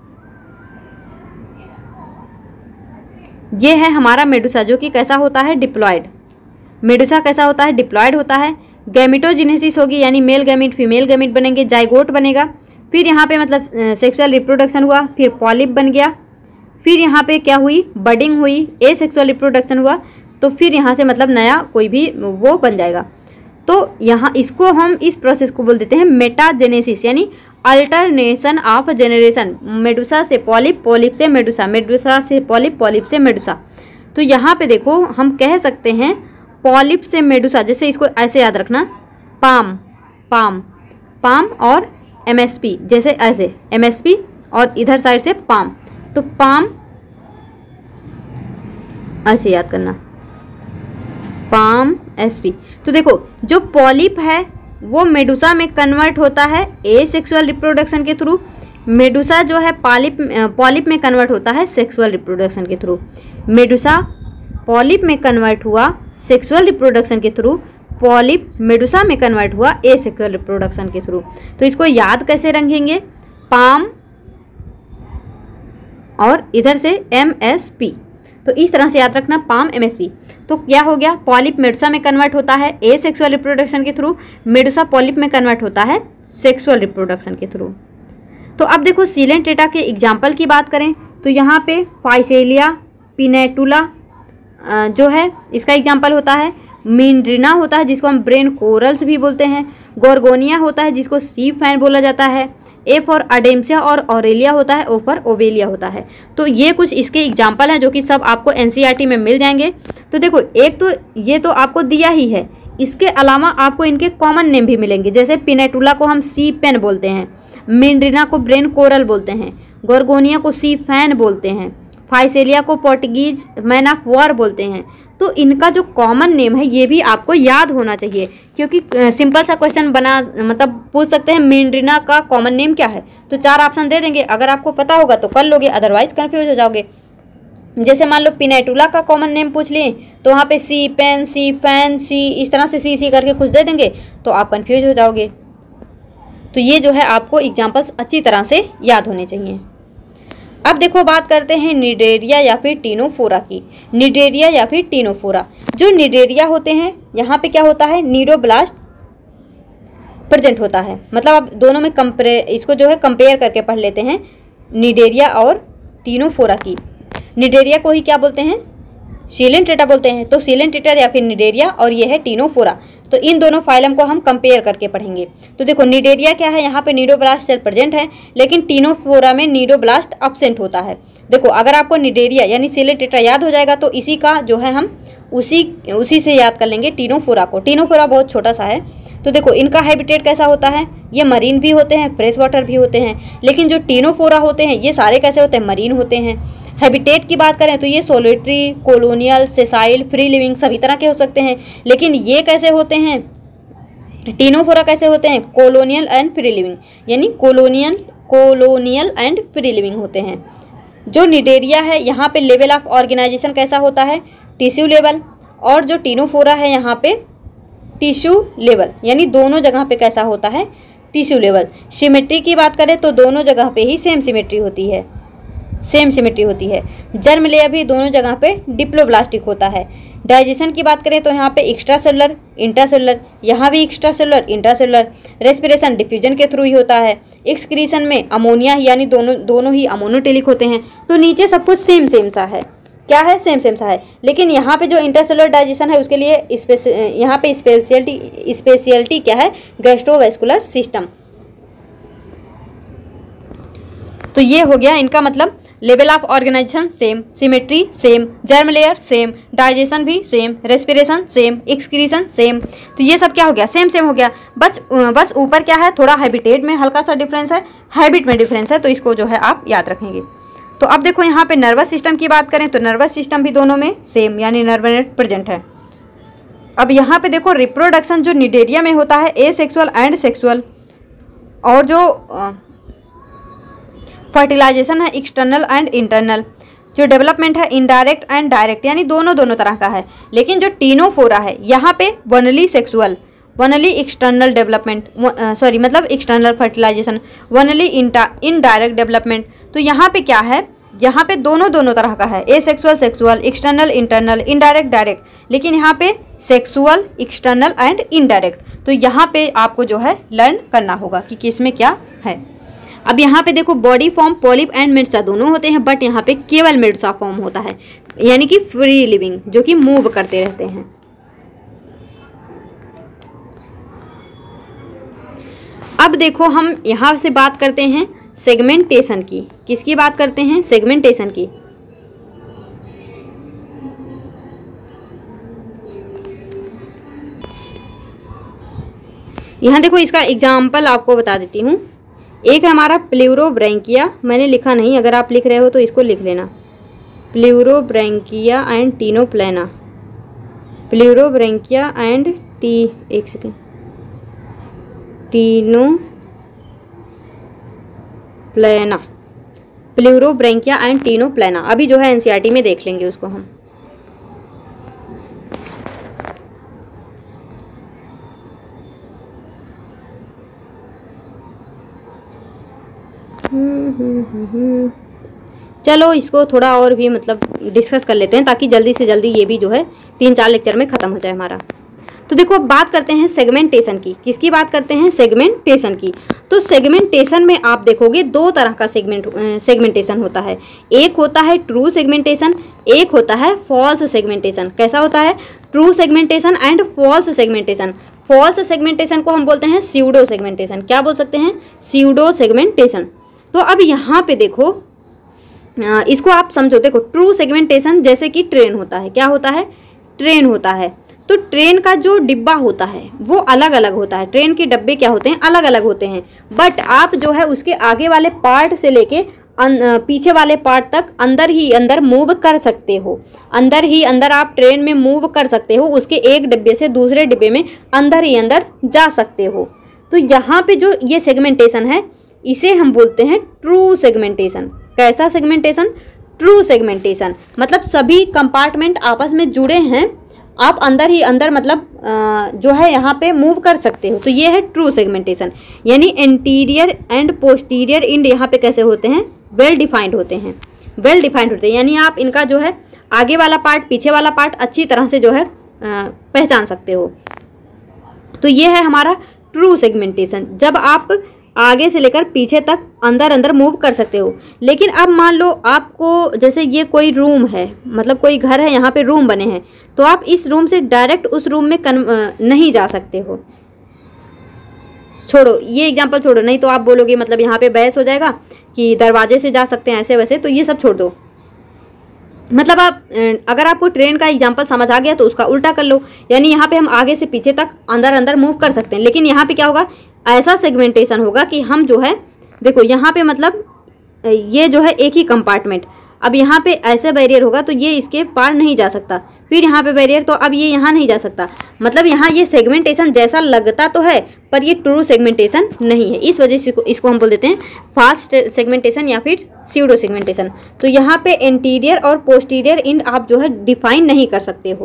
ये है हमारा मेडुसा जो कि कैसा होता है? डिप्लॉयड। मेडुसा कैसा होता है? डिप्लॉयड होता है। गैमेटोजेनेसिस होगी, यानी मेल गैमीट फीमेल गैमीट बनेंगे, जाइगोट बनेगा। फिर यहाँ पे मतलब सेक्सुअल रिप्रोडक्शन हुआ, फिर पॉलिप बन गया, फिर यहाँ पे क्या हुई? बडिंग हुई, एसेक्सुअल रिप्रोडक्शन हुआ, तो फिर यहाँ से मतलब नया कोई भी वो बन जाएगा। तो यहाँ इसको हम इस प्रोसेस को बोल देते हैं मेटाजेनेसिस, यानी अल्टरनेशन ऑफ जेनरेशन। मेडुसा से पॉलिप, पॉलिप से मेडुसा, मेडुसा से पॉलिप, पॉलिप से मेडुसा। तो यहाँ पे देखो हम कह सकते हैं पॉलिप से मेडुसा, जैसे इसको ऐसे याद रखना, पाम पाम पाम और एमएसपी, जैसे ऐसे एमएसपी और इधर साइड से पाम, तो पाम ऐसे याद करना, पाम एसपी। तो देखो जो पॉलिप है वो मेडुसा में कन्वर्ट होता है एसेक्सुअल रिप्रोडक्शन के थ्रू। मेडुसा जो है पॉलिप में कन्वर्ट होता है सेक्सुअल रिप्रोडक्शन के थ्रू। मेडुसा पॉलिप में कन्वर्ट हुआ सेक्सुअल रिप्रोडक्शन के थ्रू, पॉलिप मेडुसा में कन्वर्ट हुआ एसेक्सुअल रिप्रोडक्शन के थ्रू। तो इसको याद कैसे रखेंगे? पाम और इधर से एमएसपी, तो इस तरह से याद रखना, पाम एमएसपी। तो क्या हो गया? पॉलिप मेडुसा में कन्वर्ट होता है एसेक्सुअल रिप्रोडक्शन के थ्रू, मेडुसा पॉलिप में कन्वर्ट होता है सेक्सुअल रिप्रोडक्शन के थ्रू। तो अब देखो सीलेंट्रेटा के एग्जाम्पल की बात करें तो यहाँ पे फाइसेलिया, पिनेटुला, जो है इसका एग्जाम्पल होता है। मिनरिना होता है जिसको हम ब्रेन कोरल्स भी बोलते हैं। गोर्गोनिया होता है जिसको सी फैन बोला जाता है। ए फॉर अडेम्सिया और ऑरेलिया होता है। ओ फॉर ओवेलिया होता है। तो ये कुछ इसके एग्जाम्पल हैं जो कि सब आपको एनसीईआरटी में मिल जाएंगे। तो देखो, एक तो ये तो आपको दिया ही है, इसके अलावा आपको इनके कॉमन नेम भी मिलेंगे। जैसे पिनेटुला को हम सी पेन बोलते हैं, मिनरिना को ब्रेन कोरल बोलते हैं, गोर्गोनिया को सी फैन बोलते हैं, फाइसेलिया को पोर्टुगीज मैन ऑफ वॉर बोलते हैं। तो इनका जो कॉमन नेम है ये भी आपको याद होना चाहिए, क्योंकि सिंपल सा क्वेश्चन बना मतलब पूछ सकते हैं मिनरिना का कॉमन नेम क्या है, तो 4 ऑप्शन दे देंगे। अगर आपको पता होगा तो कर लोगे, अदरवाइज कंफ्यूज हो जाओगे। जैसे मान लो पिनेटुला का कॉमन नेम पूछ लिए तो वहाँ पे सी पेन, सी फैन, सी इस तरह से सी करके कुछ दे देंगे तो आप कंफ्यूज हो जाओगे। तो ये जो है आपको एग्जाम्पल्स अच्छी तरह से याद होने चाहिए। अब देखो, बात करते हैं निडेरिया या फिर टीनोफोरा की। निडेरिया या फिर टीनोफोरा, जो निडेरिया होते हैं यहाँ पे क्या होता है, नीडोब्लास्ट प्रेजेंट होता है। मतलब अब दोनों में इसको जो है कंपेयर करके पढ़ लेते हैं, निडेरिया और टीनोफोरा की। निडेरिया को ही क्या बोलते हैं, सीलेंट्रेटा बोलते हैं। तो सीलेंट्रेटा या फिर निडेरिया, और ये है टीनोफोरा। तो इन दोनों फाइलम को हम कंपेयर करके पढ़ेंगे। तो देखो, निडेरिया क्या है, यहाँ पे नीडोब्लास्ट सेल प्रेजेंट है, लेकिन टीनोफोरा में नीडोब्लास्ट अब्सेंट होता है। देखो, अगर आपको निडेरिया यानी सीलेंट्रेटा याद हो जाएगा तो इसी का जो है हम उसी से याद कर लेंगे टीनोफोरा को। टीनोफोरा बहुत छोटा सा है। तो देखो, इनका हैबिटेट कैसा होता है, ये मरीन भी होते हैं, फ्रेश वाटर भी होते हैं। लेकिन जो टीनोफोरा होते हैं ये सारे कैसे होते हैं, मरीन होते हैं। हैबिटेट की बात करें तो ये solitary, colonial, sessile, free living सभी तरह के हो सकते हैं। लेकिन ये कैसे होते हैं, टीनोफोरा कैसे होते हैं, कॉलोनियल एंड फ्री लिविंग, यानी कॉलोनियल एंड फ्री लिविंग होते हैं। जो निडेरिया है यहाँ पे लेवल ऑफ ऑर्गेनाइजेशन कैसा होता है, टिश्यू लेवल, और जो टीनोफोरा है यहाँ पे टिश्यू लेवल, यानी दोनों जगह पे कैसा होता है, टिश्यू लेवल। सिमेट्री की बात करें तो दोनों जगह पे ही सेम सिमेट्री होती है। जर्म लेयर भी दोनों जगह पे डिप्लोब्लास्टिक होता है। डाइजेशन की बात करें तो यहाँ पे एक्स्ट्रा सेलुलर, इंट्रासेलुलर, यहाँ भी extracellular, intracellular. Respiration diffusion के थ्रू ही होता है। एक्सक्रीशन में अमोनिया यानी दोनों ही अमोनोटेलिक होते हैं। तो नीचे सब कुछ सेम सा है, क्या है, सेम सा है। लेकिन यहाँ पे जो इंटरसेलुलर डाइजेशन है उसके लिए यहाँ पे स्पेशलिटी क्या है, गैस्ट्रोवेस्कुलर सिस्टम। तो ये हो गया इनका मतलब, level of organisation same, symmetry same, germ layer same, digestion भी same, respiration same, excretion same. तो ये सब क्या हो गया, सेम हो गया। बस ऊपर क्या है, थोड़ा हैबिटेट में हल्का सा डिफरेंस है, हैबिट में डिफरेंस है। तो इसको जो है आप याद रखेंगे। तो अब देखो, यहाँ पे नर्वस सिस्टम की बात करें तो नर्वस सिस्टम भी दोनों में सेम, यानी नर्वनेट प्रेजेंट है। अब यहाँ पे देखो, रिप्रोडक्शन जो निडेरिया में होता है एसेक्सुअल एंड सेक्सुअल, और जो फर्टिलाइजेशन है एक्सटर्नल एंड इंटरनल। जो डेवलपमेंट है इनडायरेक्ट एंड डायरेक्ट, यानी दोनों तरह का है। लेकिन जो टीनोफोरा है यहाँ पे only sexual, only external development, मतलब external fertilisation, only indirect development. तो यहाँ पे क्या है, यहाँ पे दोनों तरह का है, asexual sexual, external internal, indirect direct. लेकिन यहाँ पे सेक्सुअल, एक्सटर्नल एंड इनडायरेक्ट। तो यहाँ पे आपको जो है लर्न करना होगा कि किसमें क्या है। अब यहाँ पे देखो, body form polyp and medusa दोनों होते हैं, बट यहाँ पे केवल मेडुसा फॉर्म होता है, यानी कि फ्री लिविंग, जो कि मूव करते रहते हैं। अब देखो, हम यहाँ से बात करते हैं सेगमेंटेशन की। किसकी बात करते हैं, सेगमेंटेशन की। यहाँ देखो, इसका एग्जाम्पल आपको बता देती हूँ। एक है हमारा प्लूरोब्रैंकिया, मैंने लिखा नहीं, अगर आप लिख रहे हो तो इसको लिख लेना, pleurobrachia and ctenoplana. Pleurobrachia and ctenoplana, pleurobrachia and ctenoplana. अभी जो है एनसीईआरटी में देख लेंगे उसको हम। चलो, इसको थोड़ा और भी मतलब डिस्कस कर लेते हैं, ताकि जल्दी से जल्दी ये भी जो है 3-4 लेक्चर में ख़त्म हो जाए हमारा। तो देखो अब बात करते हैं सेगमेंटेशन की। किसकी बात करते हैं? सेगमेंटेशन की। तो सेगमेंटेशन में आप देखोगे दो तरह का सेगमेंटेशन होता है। एक होता है ट्रू सेगमेंटेशन, एक होता है फॉल्स सेगमेंटेशन। कैसा होता है? True segmentation and false segmentation. False segmentation को हम बोलते हैं स्यूडो सेगमेंटेशन। क्या बोल सकते हैं? Pseudo segmentation. तो अब यहाँ पे देखो, इसको आप समझो। देखो ट्रू सेगमेंटेशन जैसे कि ट्रेन होता है। क्या होता है? ट्रेन होता है। तो ट्रेन का जो डिब्बा होता है वो अलग अलग होता है। ट्रेन के डब्बे क्या होते हैं? अलग अलग होते हैं। बट आप जो है उसके आगे वाले पार्ट से लेके पीछे वाले पार्ट तक अंदर ही अंदर मूव कर सकते हो। अंदर ही अंदर आप ट्रेन में मूव कर सकते हो। उसके एक डिब्बे से दूसरे डिब्बे में अंदर ही अंदर जा सकते हो। तो यहाँ पे जो ये सेगमेंटेशन है इसे हम बोलते हैं ट्रू सेगमेंटेशन। कैसा सेगमेंटेशन? True segmentation. मतलब सभी कंपार्टमेंट आपस में जुड़े हैं, आप अंदर ही अंदर मतलब जो है यहाँ पे मूव कर सकते हो। तो ये है ट्रू सेगमेंटेशन। यानी एंटीरियर एंड पोस्टीरियर इंड यहाँ पे कैसे होते हैं? वेल डिफाइंड होते हैं। वेल डिफाइंड होते हैं, यानी आप इनका जो है आगे वाला पार्ट पीछे वाला पार्ट अच्छी तरह से जो है पहचान सकते हो। तो ये है हमारा ट्रू सेगमेंटेशन, जब आप आगे से लेकर पीछे तक अंदर अंदर मूव कर सकते हो। लेकिन अब मान लो आपको जैसे ये कोई रूम है, मतलब कोई घर है, यहाँ पे रूम बने हैं, तो आप इस रूम से डायरेक्ट उस रूम में नहीं जा सकते हो। छोड़ो ये एग्जांपल छोड़ो, नहीं तो आप बोलोगे मतलब यहाँ पे बहस हो जाएगा कि दरवाजे से जा सकते हैं ऐसे वैसे, तो ये सब छोड़ दो। मतलब आप अगर आपको ट्रेन का एग्जांपल समझ आ गया तो उसका उल्टा कर लो। यानी यहाँ पे हम आगे से पीछे तक अंदर अंदर मूव कर सकते हैं, लेकिन यहाँ पे क्या होगा? ऐसा सेगमेंटेशन होगा कि हम जो है देखो यहाँ पे मतलब ये जो है एक ही कंपार्टमेंट, अब यहाँ पे ऐसे बैरियर होगा तो ये इसके पार नहीं जा सकता, फिर यहाँ पे बैरियर, तो अब ये यहाँ नहीं जा सकता। मतलब यहाँ ये सेगमेंटेशन जैसा लगता तो है पर ये ट्रू सेगमेंटेशन नहीं है। इस वजह से इसको हम बोल देते हैं फास्ट सेगमेंटेशन या फिर स्यूडो सेगमेंटेशन। तो यहाँ पे एंटीरियर और पोस्टीरियर इंड आप जो है डिफाइन नहीं कर सकते हो।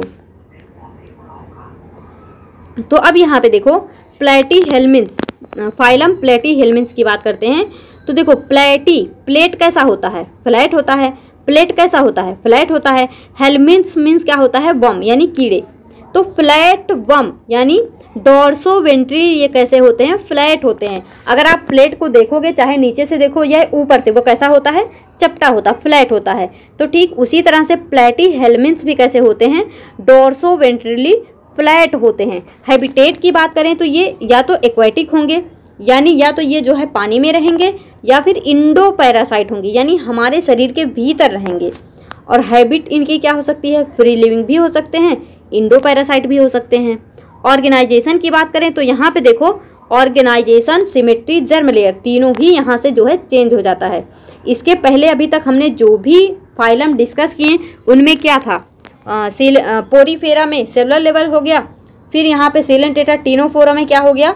तो अब यहाँ पे देखो प्लेटीहेल्मिन्थ्स, फाइलम प्लेटीहेल्मिन्थ्स की बात करते हैं। तो देखो प्लेट कैसा होता है? फ्लैट होता है। प्लेट कैसा होता है? फ्लैट होता है। हेल्मिन्थ्स मीन्स क्या होता है? वर्म यानी कीड़े। तो फ्लैट वर्म यानी डोर्सोवेंट्री ये कैसे होते हैं? फ्लैट होते हैं। अगर आप प्लेट को देखोगे, चाहे नीचे से देखो या ऊपर से, वो कैसा होता है? चपटा होता, फ्लैट होता है। तो ठीक उसी तरह से प्लेटीहेल्मिन्थ्स भी कैसे होते हैं? डोर्सोवेंट्रिली फ्लैट होते हैं। हैबिटेट की बात करें तो ये या तो एक्वेटिक होंगे, यानी या तो ये जो है पानी में रहेंगे, या फिर इंडो पैरासाइट होंगे, यानी हमारे शरीर के भीतर रहेंगे। और हैबिट इनकी क्या हो सकती है? फ्री लिविंग भी हो सकते हैं, इंडो पैरासाइट भी हो सकते हैं। ऑर्गेनाइजेशन की बात करें तो यहाँ पे देखो ऑर्गेनाइजेशन, सिमेट्री, जर्म लेयर तीनों ही यहाँ से जो है चेंज हो जाता है। इसके पहले अभी तक हमने जो भी फाइलम डिस्कस किए उनमें क्या था? पोरीफेरा में सेलुलर लेवल हो गया, फिर यहाँ पे सेलेंटेटा टीनोफोरा में क्या हो गया?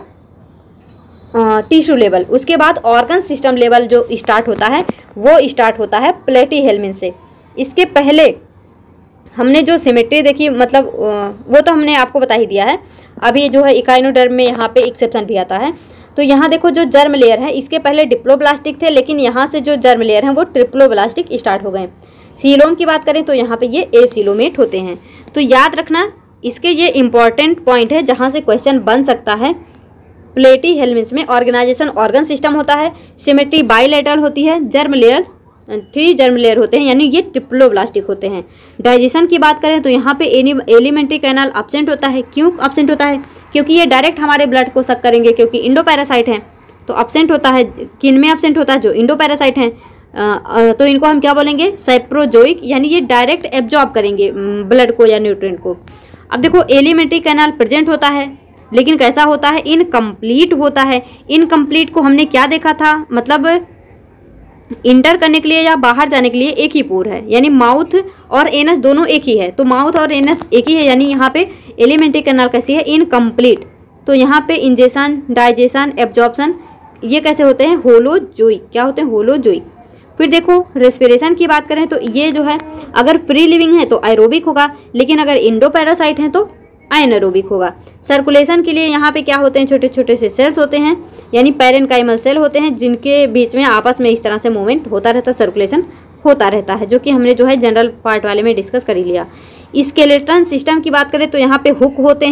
Tissue level. उसके बाद ऑर्गन सिस्टम लेवल जो स्टार्ट होता है वो स्टार्ट होता है प्लेटीहेल्मिन्थ से। इसके पहले हमने जो सिमेट्री देखी, मतलब वो तो हमने आपको बता ही दिया है। अभी जो है इकाइनोडर्म में यहाँ पे एक्सेप्शन भी आता है। तो यहाँ देखो जो जर्म लेयर है, इसके पहले डिप्लोब्लास्टिक थे, लेकिन यहाँ से जो जर्म लेयर हैं वो ट्रिप्लोब्लास्टिक स्टार्ट हो गए। सीलोम की बात करें तो यहाँ पे ये एसीलोमेट होते हैं। तो याद रखना इसके ये इंपॉर्टेंट पॉइंट है जहाँ से क्वेश्चन बन सकता है। प्लेटीहेल्मिन्थ्स में ऑर्गेनाइजेशन ऑर्गन सिस्टम होता है, सिमेट्री बाइलेटरल होती है, जर्म लेयर 3 जर्म लेयर होते हैं, यानी ये ट्रिप्लोब्लास्टिक होते हैं। डाइजेशन की बात करें तो यहाँ पे एलिमेंट्री कैनाल एब्सेंट होता है। क्यों एब्सेंट होता है? क्योंकि ये डायरेक्ट हमारे ब्लड को सक करेंगे, क्योंकि इंडो पैरासाइट हैं, तो एब्सेंट होता है। किन में एब्सेंट होता है? जो इंडो पैरासाइट हैं। तो इनको हम क्या बोलेंगे? सैप्रोजोइक, यानी ये डायरेक्ट एब्जॉर्ब करेंगे ब्लड को या न्यूट्रिएंट को। अब देखो एलिमेंट्री कैनाल प्रेजेंट होता है, लेकिन कैसा होता है? इनकम्प्लीट होता है। इनकम्प्लीट को हमने क्या देखा था? मतलब इंटर करने के लिए या बाहर जाने के लिए एक ही पोर है, यानी माउथ और एनस दोनों एक ही है। तो माउथ और एनस एक ही है, यानी यहाँ पे एलिमेंट्री कैनाल कैसी है? इनकम्प्लीट। तो यहाँ पे इंजेशन, डाइजेशन, एब्जॉर्प्शन ये कैसे होते हैं? होलोजोइक। क्या होते हैं? होलोजोइक। फिर देखो रेस्पिरेशन की बात करें तो ये जो है अगर फ्री लिविंग है तो एरोबिक होगा, लेकिन अगर इंडो पैरासाइट है तो एनारोबिक होगा। सर्कुलेशन के लिए यहाँ पे क्या होते हैं? छोटे छोटे से सेल्स होते हैं, यानी पैरेन्काइमल सेल होते हैं, जिनके बीच में आपस में इस तरह से मूवमेंट होता रहता है, सर्कुलेशन होता रहता है, जो कि हमने जो है जनरल पार्ट वाले में डिस्कस कर ही लिया। स्केलेटन सिस्टम की बात करें तो यहाँ पे हुक होते हैं,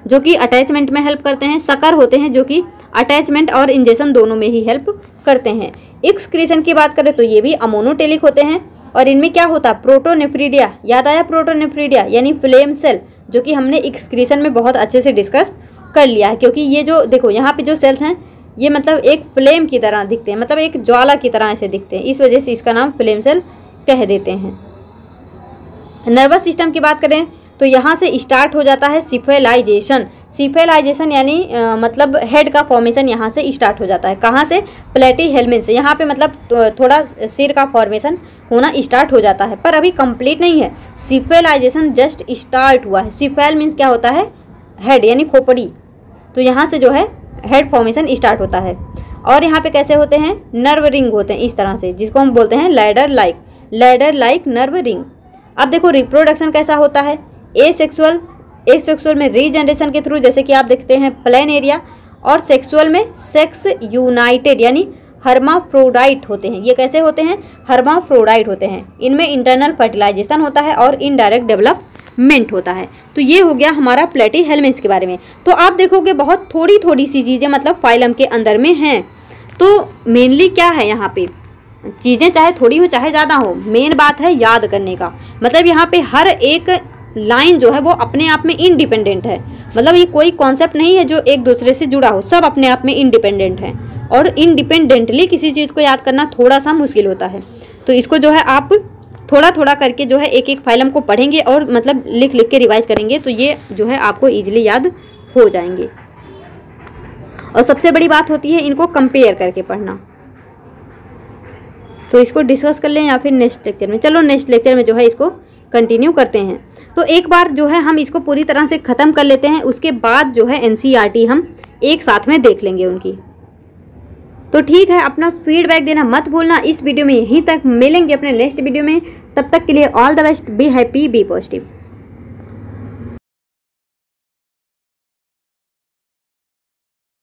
जो कि अटैचमेंट में हेल्प करते हैं, शकर होते हैं जो कि अटैचमेंट और इंजेक्शन दोनों में ही हेल्प करते हैं। एक्सक्रीशन की बात करें तो ये भी अमोनोटेलिक होते हैं और इनमें क्या होता है, प्रोटोनेफ्रीडिया, याद आया प्रोटोनेफ्रीडिया यानी फ्लेम सेल, जो कि हमने एक्सक्रीशन में बहुत अच्छे से डिस्कस कर लिया है। क्योंकि ये जो देखो यहाँ पे जो सेल्स हैं ये मतलब एक फ्लेम की तरह दिखते हैं, मतलब एक ज्वाला की तरह ऐसे दिखते हैं, इस वजह से इसका नाम फ्लेम सेल कह देते हैं। नर्वस सिस्टम की बात करें तो यहाँ से स्टार्ट हो जाता है सिफेलाइजेशन। सिफेलाइजेशन यानी मतलब हेड का फॉर्मेशन यहाँ से स्टार्ट हो जाता है। कहाँ से, प्लेटीहेल्मिन्थ से। यहाँ पे मतलब थोड़ा सिर का फॉर्मेशन होना स्टार्ट हो जाता है, पर अभी कंप्लीट नहीं है। सिफेलाइजेशन जस्ट स्टार्ट हुआ है। सिफेल मीन्स क्या होता है, हेड यानी खोपड़ी, तो यहाँ से जो है हेड फॉर्मेशन स्टार्ट होता है। और यहाँ पे कैसे होते हैं, नर्व रिंग होते हैं इस तरह से, जिसको हम बोलते हैं लैडर लाइक नर्व रिंग। अब देखो रिप्रोडक्शन कैसा होता है, एसेक्सुअल में रीजनरेशन के थ्रू, जैसे कि आप देखते हैं प्लेन एरिया, और सेक्सुअल में सेक्स यूनाइटेड यानी हर्माफ्रोडाइट होते हैं। ये कैसे होते हैं, हर्माफ्रोडाइट होते हैं। इनमें इंटरनल फर्टिलाइजेशन होता है और इनडायरेक्ट डेवलपमेंट होता है। तो ये हो गया हमारा प्लेटीहेल्मिन्थ के बारे में। तो आप देखोगे बहुत थोड़ी थोड़ी सी चीज़ें मतलब फाइलम के अंदर में हैं। तो मेनली क्या है यहाँ पे, चीज़ें चाहे थोड़ी हो चाहे ज़्यादा हो, मेन बात है याद करने का। मतलब यहाँ पे हर एक लाइन जो है वो अपने आप में इंडिपेंडेंट है। मतलब ये कोई कॉन्सेप्ट नहीं है जो एक दूसरे से जुड़ा हो, सब अपने आप में इंडिपेंडेंट है। और इंडिपेंडेंटली किसी चीज़ को याद करना थोड़ा सा मुश्किल होता है। तो इसको जो है आप थोड़ा थोड़ा करके जो है एक एक फाइलम को पढ़ेंगे और मतलब लिख लिख के रिवाइज करेंगे, तो ये जो है आपको ईजिली याद हो जाएंगे। और सबसे बड़ी बात होती है इनको कंपेयर करके पढ़ना। तो इसको डिस्कस कर लें या फिर नेक्स्ट लेक्चर में, चलो नेक्स्ट लेक्चर में जो है इसको कंटिन्यू करते हैं। तो एक बार जो है हम इसको पूरी तरह से ख़त्म कर लेते हैं, उसके बाद जो है एनसीईआरटी हम एक साथ में देख लेंगे उनकी। तो ठीक है, अपना फीडबैक देना मत भूलना। इस वीडियो में यहीं तक, मिलेंगे अपने नेक्स्ट वीडियो में। तब तक के लिए all the best, be happy, be positive.